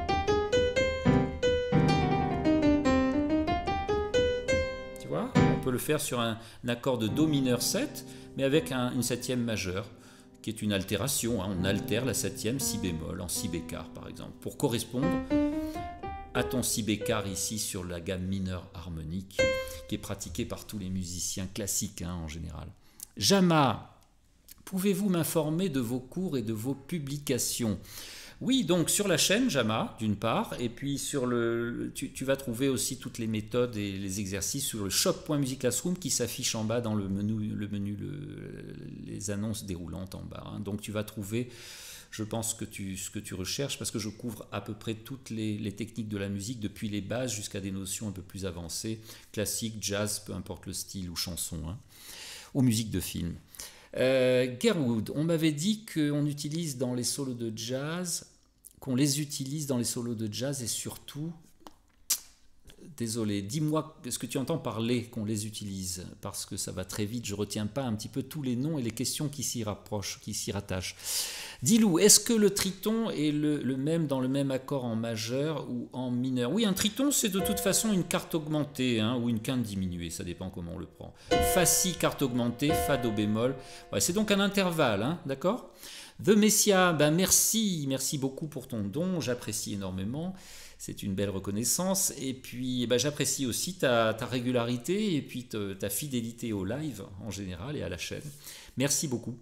Tu vois, on peut le faire sur un, un accord de Do mineur sept, mais avec un, une septième majeure, qui est une altération. Hein, on altère la septième si bémol en si bécard par exemple, pour correspondre à ton si bécard ici sur la gamme mineure harmonique qui est pratiquée par tous les musiciens classiques, hein, en général. Jama, pouvez-vous m'informer de vos cours et de vos publications? Oui, donc sur la chaîne Jama d'une part, et puis sur le, tu, tu vas trouver aussi toutes les méthodes et les exercices sur le shop point music classroom qui s'affiche en bas dans le menu, le menu le, les annonces déroulantes en bas. Hein. Donc tu vas trouver, je pense, que tu, ce que tu recherches, parce que je couvre à peu près toutes les, les techniques de la musique, depuis les bases jusqu'à des notions un peu plus avancées, classique, jazz, peu importe le style, ou chanson, hein, ou musique de film. Euh, Gerwood, on m'avait dit qu'on utilise dans les solos de jazz, qu'on les utilise dans les solos de jazz et surtout, désolé, dis-moi ce que tu entends par les, qu'on les utilise, parce que ça va très vite, je ne retiens pas un petit peu tous les noms et les questions qui s'y rapprochent, qui s'y rattachent. Dis-Lou, est-ce que le triton est le, le même dans le même accord en majeur ou en mineur? Oui, un triton, c'est de toute façon une quarte augmentée, hein, ou une quinte diminuée, ça dépend comment on le prend. Fa, si, quarte augmentée, Fa, Do bémol. Ouais, c'est donc un intervalle, hein, d'accord? The Messia, ben merci, merci beaucoup pour ton don, j'apprécie énormément. C'est une belle reconnaissance. Et puis, ben, j'apprécie aussi ta, ta régularité et puis te, ta fidélité au live en général et à la chaîne. Merci beaucoup.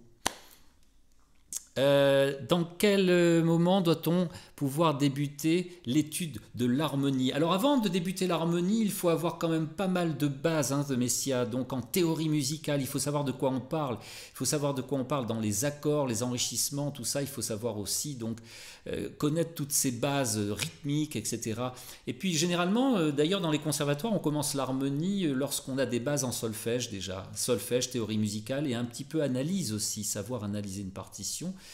Euh, dans quel moment doit-on pouvoir débuter l'étude de l'harmonie? Alors avant de débuter l'harmonie, il faut avoir quand même pas mal de bases, hein, de Messia. Donc en théorie musicale, il faut savoir de quoi on parle. Il faut savoir de quoi on parle dans les accords, les enrichissements, tout ça. Il faut savoir aussi donc euh, connaître toutes ces bases rythmiques, et cetera. Et puis généralement, euh, d'ailleurs dans les conservatoires, on commence l'harmonie lorsqu'on a des bases en solfège déjà. Solfège, théorie musicale et un petit peu analyse aussi, savoir analyser une partition.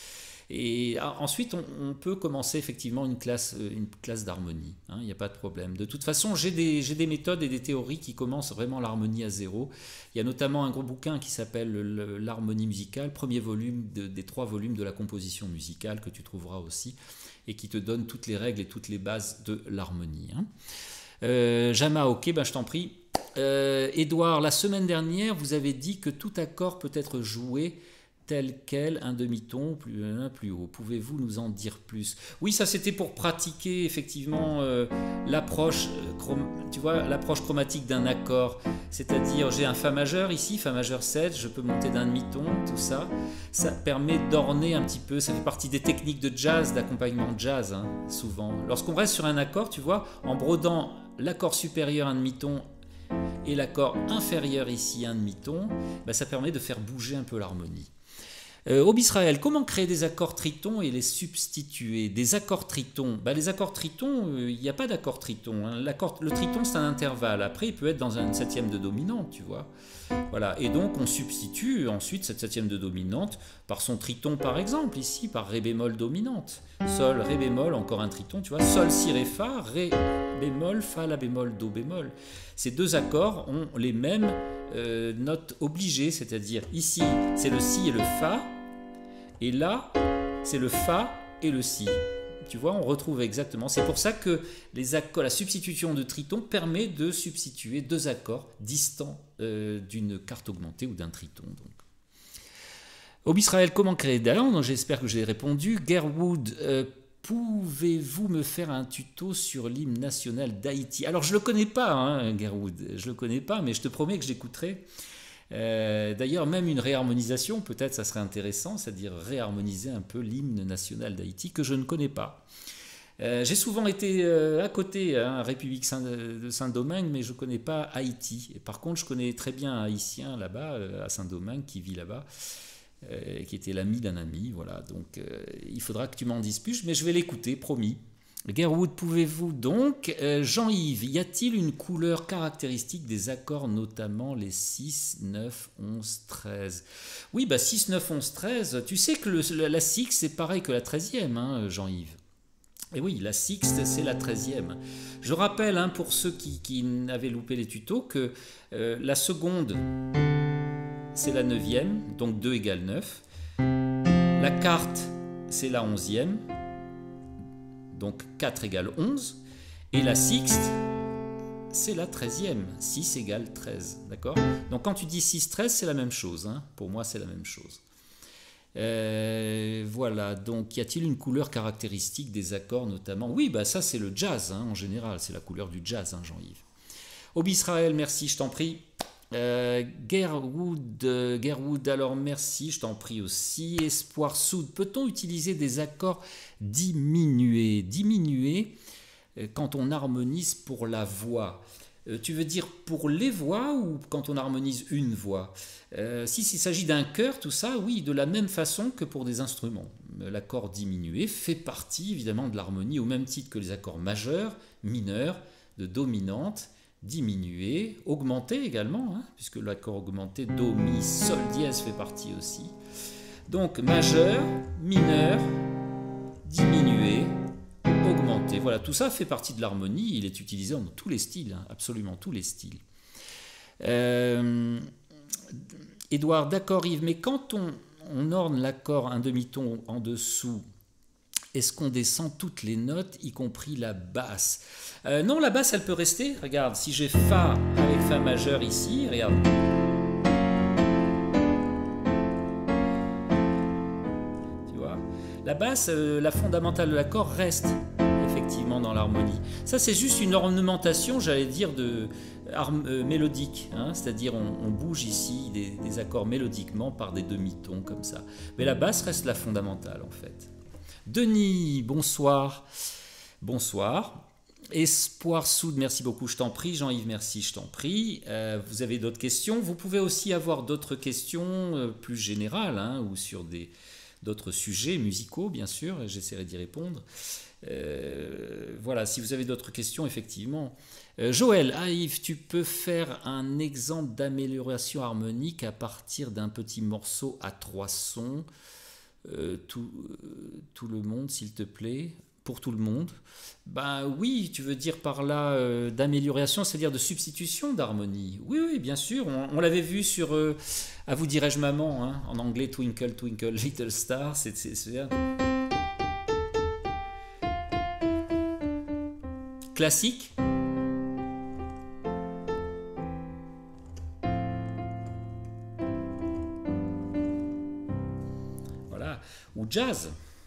Et ensuite, on, on peut commencer effectivement une classe, une classe d'harmonie. Hein, il n'y a pas de problème. De toute façon, j'ai des, j'ai des méthodes et des théories qui commencent vraiment l'harmonie à zéro. Il y a notamment un gros bouquin qui s'appelle l'harmonie musicale, premier volume de, des trois volumes de la composition musicale que tu trouveras aussi, et qui te donne toutes les règles et toutes les bases de l'harmonie. Hein. Euh, Jama, ok, ben je t'en prie. Euh, Édouard, la semaine dernière, vous avez dit que tout accord peut être joué tel quel, un demi-ton, plus, un plus haut. Pouvez-vous nous en dire plus? Oui, ça c'était pour pratiquer effectivement euh, l'approche euh, tu vois, l'approche chromatique d'un accord. C'est-à-dire, j'ai un Fa majeur ici, Fa majeur sept, je peux monter d'un demi-ton, tout ça. Ça permet d'orner un petit peu, ça fait partie des techniques de jazz, d'accompagnement de jazz, hein, souvent. Lorsqu'on reste sur un accord, tu vois, en brodant l'accord supérieur un demi-ton et l'accord inférieur ici un demi-ton, ben, ça permet de faire bouger un peu l'harmonie. Euh, Ob Israël, comment créer des accords tritons et les substituer? Des accords tritons, ben, les accords tritons, il euh, n'y a pas d'accord triton. Hein. Le triton, c'est un intervalle. Après, il peut être dans un septième de dominante, tu vois. Voilà. Et donc, on substitue ensuite cette septième de dominante par son triton, par exemple, ici, par Ré bémol dominante. Sol, Ré bémol, encore un triton, tu vois. Sol, Si, Ré, Fa, Ré bémol, Fa, La bémol, Do bémol. Ces deux accords ont les mêmes euh, notes obligées, c'est-à-dire ici, c'est le Si et le Fa, et là, c'est le Fa et le Si. Tu vois, on retrouve exactement. C'est pour ça que les accords, la substitution de triton permet de substituer deux accords distants euh, d'une carte augmentée ou d'un triton. Donc. Ob Israël, comment créer d'ailleurs? J'espère que j'ai répondu. Gerwood, euh, pouvez-vous me faire un tuto sur l'hymne national d'Haïti? Alors, je ne le connais pas, hein, Gerwood. Je ne le connais pas, mais je te promets que j'écouterai. Euh, D'ailleurs, même une réharmonisation, peut-être ça serait intéressant, c'est-à-dire réharmoniser un peu l'hymne national d'Haïti que je ne connais pas. Euh, J'ai souvent été euh, à côté, hein, République Saint de Saint-Domingue, mais je ne connais pas Haïti. Et par contre, je connais très bien un Haïtien là-bas, euh, à Saint-Domingue, qui vit là-bas, euh, qui était l'ami d'un ami. Voilà. Donc, euh, il faudra que tu m'en dises plus, mais je vais l'écouter, promis. Gerwood, pouvez-vous donc, euh, Jean-Yves, y a-t-il une couleur caractéristique des accords, notamment les six, neuf, onze, treize? Oui, bah six, neuf, onze, treize, tu sais que le, la sixte, c'est pareil que la treizième, hein, Jean-Yves. Et oui, la sixte, c'est la treizième. Je rappelle, hein, pour ceux qui, qui avaient loupé les tutos, que euh, la seconde, c'est la neuvième, donc deux égale neuf. La quarte, c'est la onzième. Donc quatre égale onze, et la sixte, c'est la treizième, six égale treize, d'accord? Donc quand tu dis six, treize, c'est la même chose, hein? Pour moi c'est la même chose. Euh, voilà, donc y a-t-il une couleur caractéristique des accords notamment? Oui, bah ça c'est le jazz, hein, en général, c'est la couleur du jazz, hein, Jean-Yves. Ob Israël, merci, je t'en prie. Euh, Gerwood, euh, Gerwood, alors merci, je t'en prie aussi. Espoir Soud, peut-on utiliser des accords diminués? Diminués euh, quand on harmonise pour la voix. Euh, tu veux dire pour les voix ou quand on harmonise une voix? euh, Si s'il s'agit d'un chœur, tout ça, oui, de la même façon que pour des instruments. L'accord diminué fait partie évidemment de l'harmonie au même titre que les accords majeurs, mineurs, de dominante, diminué, augmenté également, hein, puisque l'accord augmenté Do, Mi, Sol, dièse fait partie aussi. Donc majeur, mineur, diminué, augmenté. Voilà, tout ça fait partie de l'harmonie, il est utilisé dans tous les styles, hein, absolument tous les styles. Euh, Édouard, d'accord Yves, mais quand on, on orne l'accord un demi-ton en dessous, est-ce qu'on descend toutes les notes, y compris la basse? euh, Non, la basse, elle peut rester. Regarde, si j'ai Fa avec Fa majeur ici, regarde. Tu vois, la basse, euh, la fondamentale de l'accord reste effectivement dans l'harmonie. Ça, c'est juste une ornementation, j'allais dire, de, euh, mélodique. Hein, c'est-à-dire, on, on bouge ici des, des accords mélodiquement par des demi-tons comme ça. Mais la basse reste la fondamentale, en fait. Denis, bonsoir. Bonsoir. Espoir Soud, merci beaucoup, je t'en prie. Jean-Yves, merci, je t'en prie. Euh, vous avez d'autres questions? Vous pouvez aussi avoir d'autres questions euh, plus générales, hein, ou sur d'autres sujets musicaux, bien sûr. J'essaierai d'y répondre. Euh, voilà, si vous avez d'autres questions, effectivement. Euh, Joël, ah, Yves, tu peux faire un exemple d'amélioration harmonique à partir d'un petit morceau à trois sons? euh, tout, euh, tout le monde, s'il te plaît. Pour tout le monde. Ben oui, tu veux dire par là euh, d'amélioration, c'est-à-dire de substitution d'harmonie. Oui, oui, bien sûr. On, on l'avait vu sur euh, À vous dirai-je maman, hein, en anglais Twinkle, Twinkle, Little Star. C'est, c'est, c'est... Classique. Voilà. Ou jazz.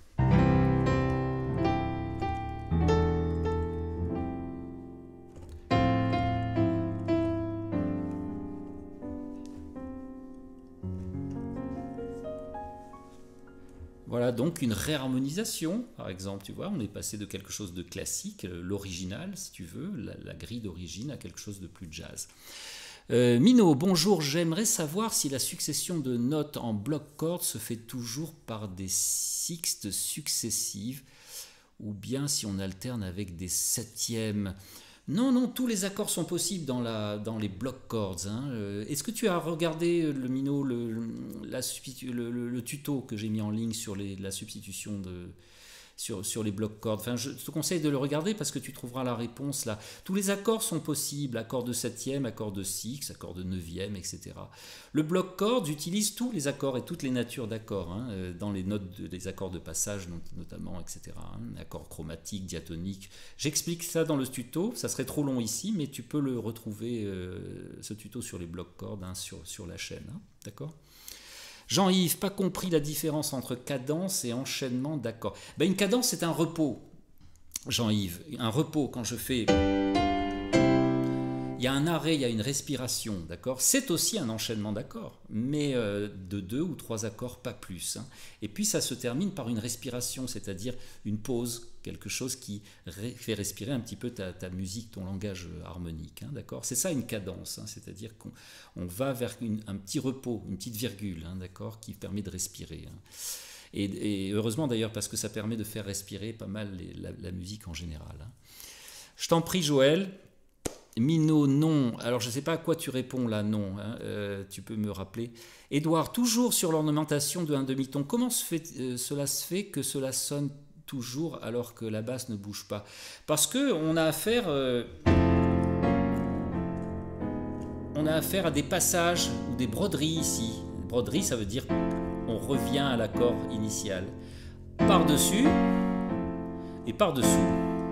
Voilà donc une réharmonisation, par exemple, tu vois, on est passé de quelque chose de classique, l'original, si tu veux, la, la grille d'origine, à quelque chose de plus jazz. Euh, Mino, bonjour, j'aimerais savoir si la succession de notes en bloc chord se fait toujours par des sixtes successives, ou bien si on alterne avec des septièmes. Non, non, tous les accords sont possibles dans, la, dans les block chords. Hein. Est-ce que tu as regardé, le Mino, le, la, le, le, le tuto que j'ai mis en ligne sur les, la substitution de, sur, sur les block chords? Enfin, je te conseille de le regarder parce que tu trouveras la réponse là. Tous les accords sont possibles, accord de septième, accord de six, accord de neuvième, et cetera. Le block chord utilise tous les accords et toutes les natures d'accords, hein, dans les notes de, des accords de passage notamment, et cetera. Hein, accords chromatiques, diatoniques. J'explique ça dans le tuto, ça serait trop long ici, mais tu peux le retrouver, euh, ce tuto sur les block chords, hein, sur, sur la chaîne. Hein, d'accord ? Jean-Yves, pas compris la différence entre cadence et enchaînement d'accords. Ben, une cadence, c'est un repos, Jean-Yves. Un repos, quand je fais... Il y a un arrêt, il y a une respiration, d'accord? C'est aussi un enchaînement d'accords, mais euh, de deux ou trois accords, pas plus. Hein. Et puis ça se termine par une respiration, c'est-à-dire une pause, quelque chose qui ré fait respirer un petit peu ta, ta musique, ton langage harmonique, hein, d'accord? C'est ça une cadence, hein, c'est-à-dire qu'on on va vers une, un petit repos, une petite virgule, hein, d'accord, qui permet de respirer. Hein. Et, et heureusement d'ailleurs, parce que ça permet de faire respirer pas mal les, la, la musique en général. Hein. Je t'en prie, Joël. Mino, non. Alors, je ne sais pas à quoi tu réponds là, non. Hein. Euh, tu peux me rappeler. Édouard, toujours sur l'ornementation de un demi-ton. Comment se fait, euh, cela se fait que cela sonne toujours alors que la basse ne bouge pas? Parce qu'on a affaire... Euh, on a affaire à des passages ou des broderies ici. Broderie, ça veut dire on revient à l'accord initial. Par-dessus et par-dessous.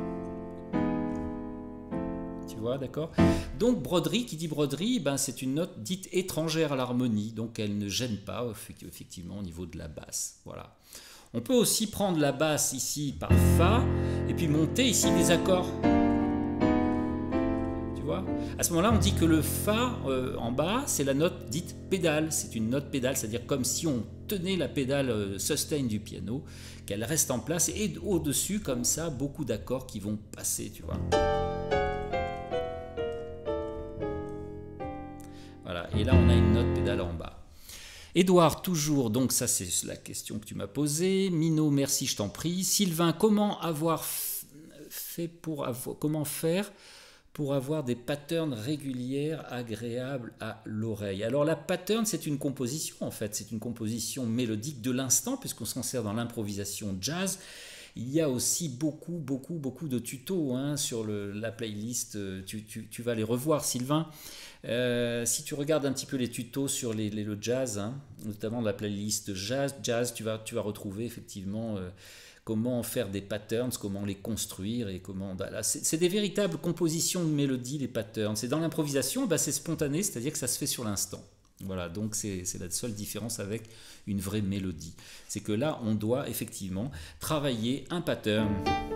D'accord. Donc broderie, qui dit broderie, ben, c'est une note dite étrangère à l'harmonie, donc elle ne gêne pas effectivement au niveau de la basse. Voilà. On peut aussi prendre la basse ici par Fa et puis monter ici des accords. Tu vois? À ce moment-là, on dit que le Fa euh, en bas, c'est la note dite pédale. C'est une note pédale, c'est-à-dire comme si on tenait la pédale euh, sustain du piano, qu'elle reste en place et au-dessus, comme ça, beaucoup d'accords qui vont passer, tu vois. Voilà, et là on a une note pédale en bas. Édouard, toujours, donc ça c'est la question que tu m'as posée. Mino, merci, je t'en prie. Sylvain, comment avoir fait pour avoir, comment faire pour avoir des patterns régulières agréables à l'oreille? Alors la pattern, c'est une composition en fait, c'est une composition mélodique de l'instant puisqu'on s'en sert dans l'improvisation jazz. Il y a aussi beaucoup, beaucoup, beaucoup de tutos hein, sur le, la playlist. Tu, tu, tu vas les revoir, Sylvain. Euh, si tu regardes un petit peu les tutos sur les, les, le jazz, hein, notamment la playlist jazz, jazz tu, vas, tu vas retrouver effectivement euh, comment faire des patterns, comment les construire et comment. Bah, c'est des véritables compositions de mélodies, les patterns. C'est dans l'improvisation, bah, c'est spontané, c'est-à-dire que ça se fait sur l'instant. Voilà, donc c'est la seule différence avec une vraie mélodie. C'est que là, on doit effectivement travailler un pattern.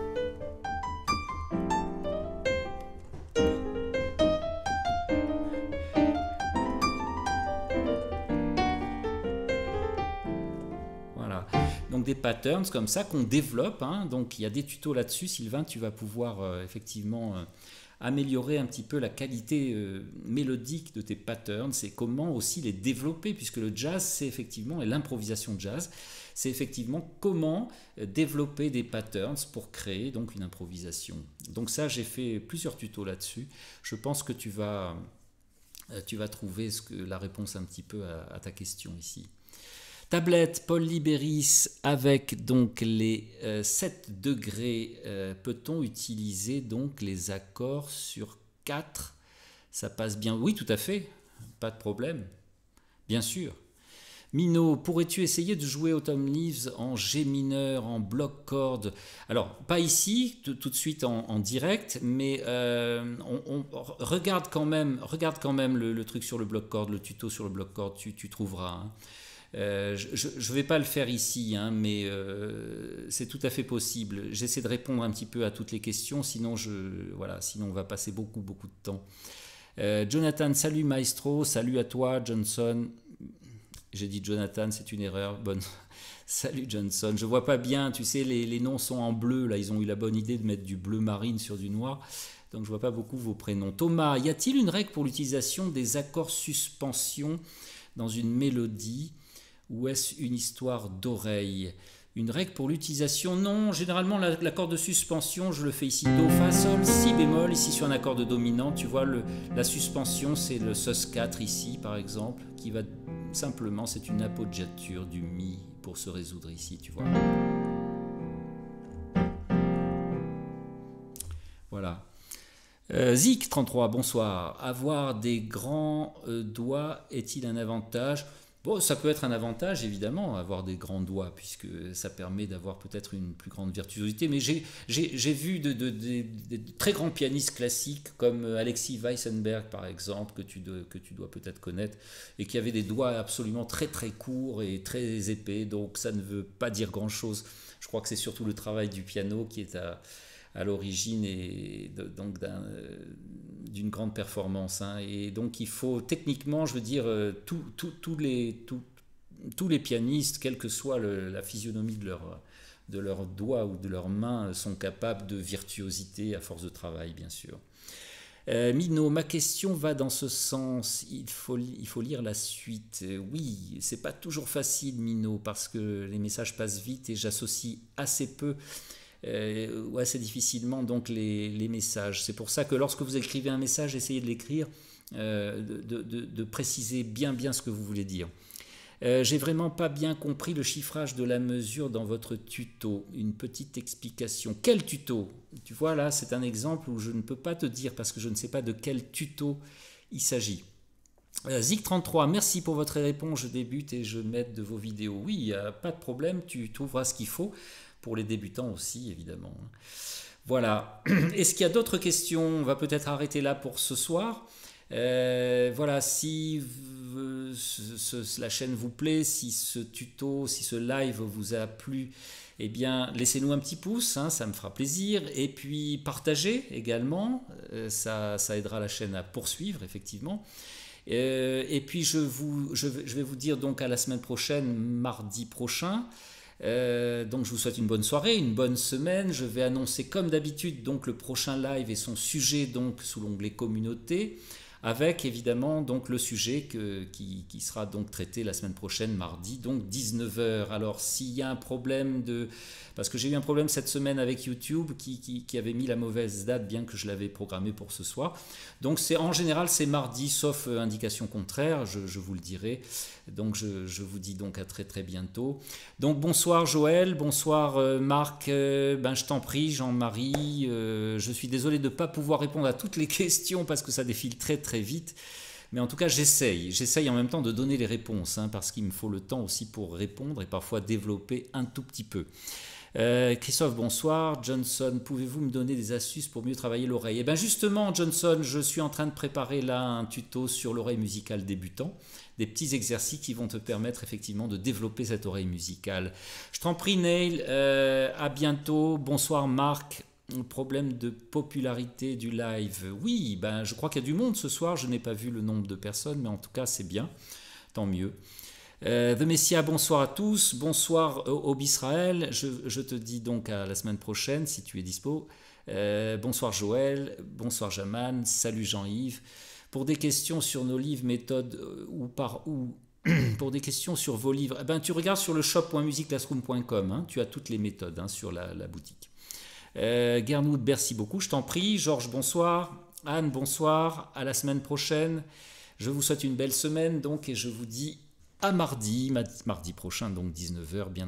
Voilà, donc des patterns comme ça qu'on développe. Hein. Donc il y a des tutos là-dessus, Sylvain, tu vas pouvoir euh, effectivement... Euh, améliorer un petit peu la qualité euh, mélodique de tes patterns, c'est comment aussi les développer, puisque le jazz, c'est effectivement, et l'improvisation jazz, c'est effectivement comment euh, développer des patterns pour créer donc une improvisation. Donc ça, j'ai fait plusieurs tutos là-dessus. Je pense que tu vas, euh, tu vas trouver ce que, la réponse un petit peu à, à ta question ici. Tablette Paul Libéris avec donc les euh, sept degrés. Euh, peut-on utiliser donc les accords sur quatre? Ça passe bien? Oui, tout à fait. Pas de problème. Bien sûr. Mino, pourrais-tu essayer de jouer Autumn Leaves en G mineur, en bloc corde? Alors, pas ici, tout, tout de suite en, en direct, mais euh, on, on, regarde quand même, regarde quand même le, le truc sur le bloc corde, le tuto sur le bloc corde, tu, tu trouveras. Hein. Euh, je ne vais pas le faire ici, hein, mais euh, c'est tout à fait possible. J'essaie de répondre un petit peu à toutes les questions, sinon, je, voilà, sinon on va passer beaucoup, beaucoup de temps. Euh, Jonathan, salut Maestro, salut à toi Johnson. J'ai dit Jonathan, c'est une erreur. Bonne. Salut Johnson. Je vois pas bien, tu sais, les, les noms sont en bleu. Là, ils ont eu la bonne idée de mettre du bleu marine sur du noir. Donc, je vois pas beaucoup vos prénoms. Thomas, y a-t-il une règle pour l'utilisation des accords suspension dans une mélodie? Ou est-ce une histoire d'oreille? Une règle pour l'utilisation? Non, généralement l'accord de suspension, je le fais ici Do, Fa, Sol, Si bémol, ici sur un accord de dominant. Tu vois, le, la suspension, c'est le sus quatre ici, par exemple, qui va simplement, c'est une appoggiature du Mi pour se résoudre ici, tu vois. Voilà. Euh, Zik trente-trois, bonsoir. Avoir des grands euh, doigts est-il un avantage? Bon, ça peut être un avantage, évidemment, avoir des grands doigts, puisque ça permet d'avoir peut-être une plus grande virtuosité. Mais j'ai vu de, de, de, de, de très grands pianistes classiques, comme Alexis Weissenberg, par exemple, que tu, de, que tu dois peut-être connaître, et qui avait des doigts absolument très très courts et très épais, donc ça ne veut pas dire grand-chose. Je crois que c'est surtout le travail du piano qui est à... à l'origine et de, donc d'une grande performance. Hein. Et donc il faut techniquement, je veux dire, tous tout, tout les, tout, tous les pianistes, quelle que soit le, la physionomie de leurs de leurs doigts ou de leurs mains, sont capables de virtuosité à force de travail, bien sûr. Euh, Mino, ma question va dans ce sens. Il faut, il faut lire la suite. Euh, oui, c'est pas toujours facile, Mino, parce que les messages passent vite et j'associe assez peu Euh, ou assez difficilement donc les, les messages. C'est pour ça que lorsque vous écrivez un message, essayez de l'écrire, euh, de, de, de préciser bien bien ce que vous voulez dire. Euh, J'ai vraiment pas bien compris le chiffrage de la mesure dans votre tuto. Une petite explication. Quel tuto? Tu vois là, c'est un exemple où je ne peux pas te dire parce que je ne sais pas de quel tuto il s'agit. Euh, Zik trente-trois, merci pour votre réponse. Je débute et je m'aide de vos vidéos. Oui, euh, pas de problème, tu trouveras ce qu'il faut. Pour les débutants aussi, évidemment. Voilà. Est-ce qu'il y a d'autres questions? On va peut-être arrêter là pour ce soir. Euh, voilà, si ce, ce, la chaîne vous plaît, si ce tuto, si ce live vous a plu, eh bien, laissez-nous un petit pouce, hein, ça me fera plaisir. Et puis, partagez également, euh, ça, ça aidera la chaîne à poursuivre, effectivement. Euh, et puis, je, vous, je, je vais vous dire donc à la semaine prochaine, mardi prochain. Euh, donc je vous souhaite une bonne soirée, une bonne semaine. Je vais annoncer comme d'habitude donc le prochain live et son sujet donc sous l'onglet communauté, avec évidemment donc le sujet que, qui, qui sera donc traité la semaine prochaine, mardi, donc dix-neuf heures. Alors s'il y a un problème de... Parce que j'ai eu un problème cette semaine avec YouTube qui, qui, qui avait mis la mauvaise date bien que je l'avais programmé pour ce soir. Donc c'est en général c'est mardi sauf euh, indication contraire, je, je vous le dirai. Donc je, je vous dis donc à très très bientôt. Donc bonsoir Joël, bonsoir euh, Marc, euh, ben, je t'en prie Jean-Marie, euh, je suis désolé de ne pas pouvoir répondre à toutes les questions parce que ça défile très très vite. Mais en tout cas, j'essaye. J'essaye en même temps de donner les réponses, hein, parce qu'il me faut le temps aussi pour répondre et parfois développer un tout petit peu. Euh, Christophe, bonsoir. Johnson, pouvez-vous me donner des astuces pour mieux travailler l'oreille? Eh bien justement, Johnson, je suis en train de préparer là un tuto sur l'oreille musicale débutant. Des petits exercices qui vont te permettre effectivement de développer cette oreille musicale. Je t'en prie, Neil. Euh, à bientôt. Bonsoir, Marc. Problème de popularité du live. Oui, ben, je crois qu'il y a du monde ce soir. Je n'ai pas vu le nombre de personnes, mais en tout cas, c'est bien. Tant mieux. Euh, The Messia, bonsoir à tous. Bonsoir euh, Ob Israël. Je, je te dis donc à la semaine prochaine si tu es dispo. Euh, bonsoir Joël. Bonsoir Jaman. Salut Jean-Yves. Pour des questions sur nos livres, méthodes euh, ou par où pour des questions sur vos livres, eh ben, tu regardes sur le shop point music classroom point com. Hein, tu as toutes les méthodes hein, sur la, la boutique. Euh, Gernwood, merci beaucoup, je t'en prie. Georges, bonsoir. Anne, bonsoir. À la semaine prochaine. Je vous souhaite une belle semaine donc et je vous dis à mardi, mardi prochain, donc dix-neuf heures, bien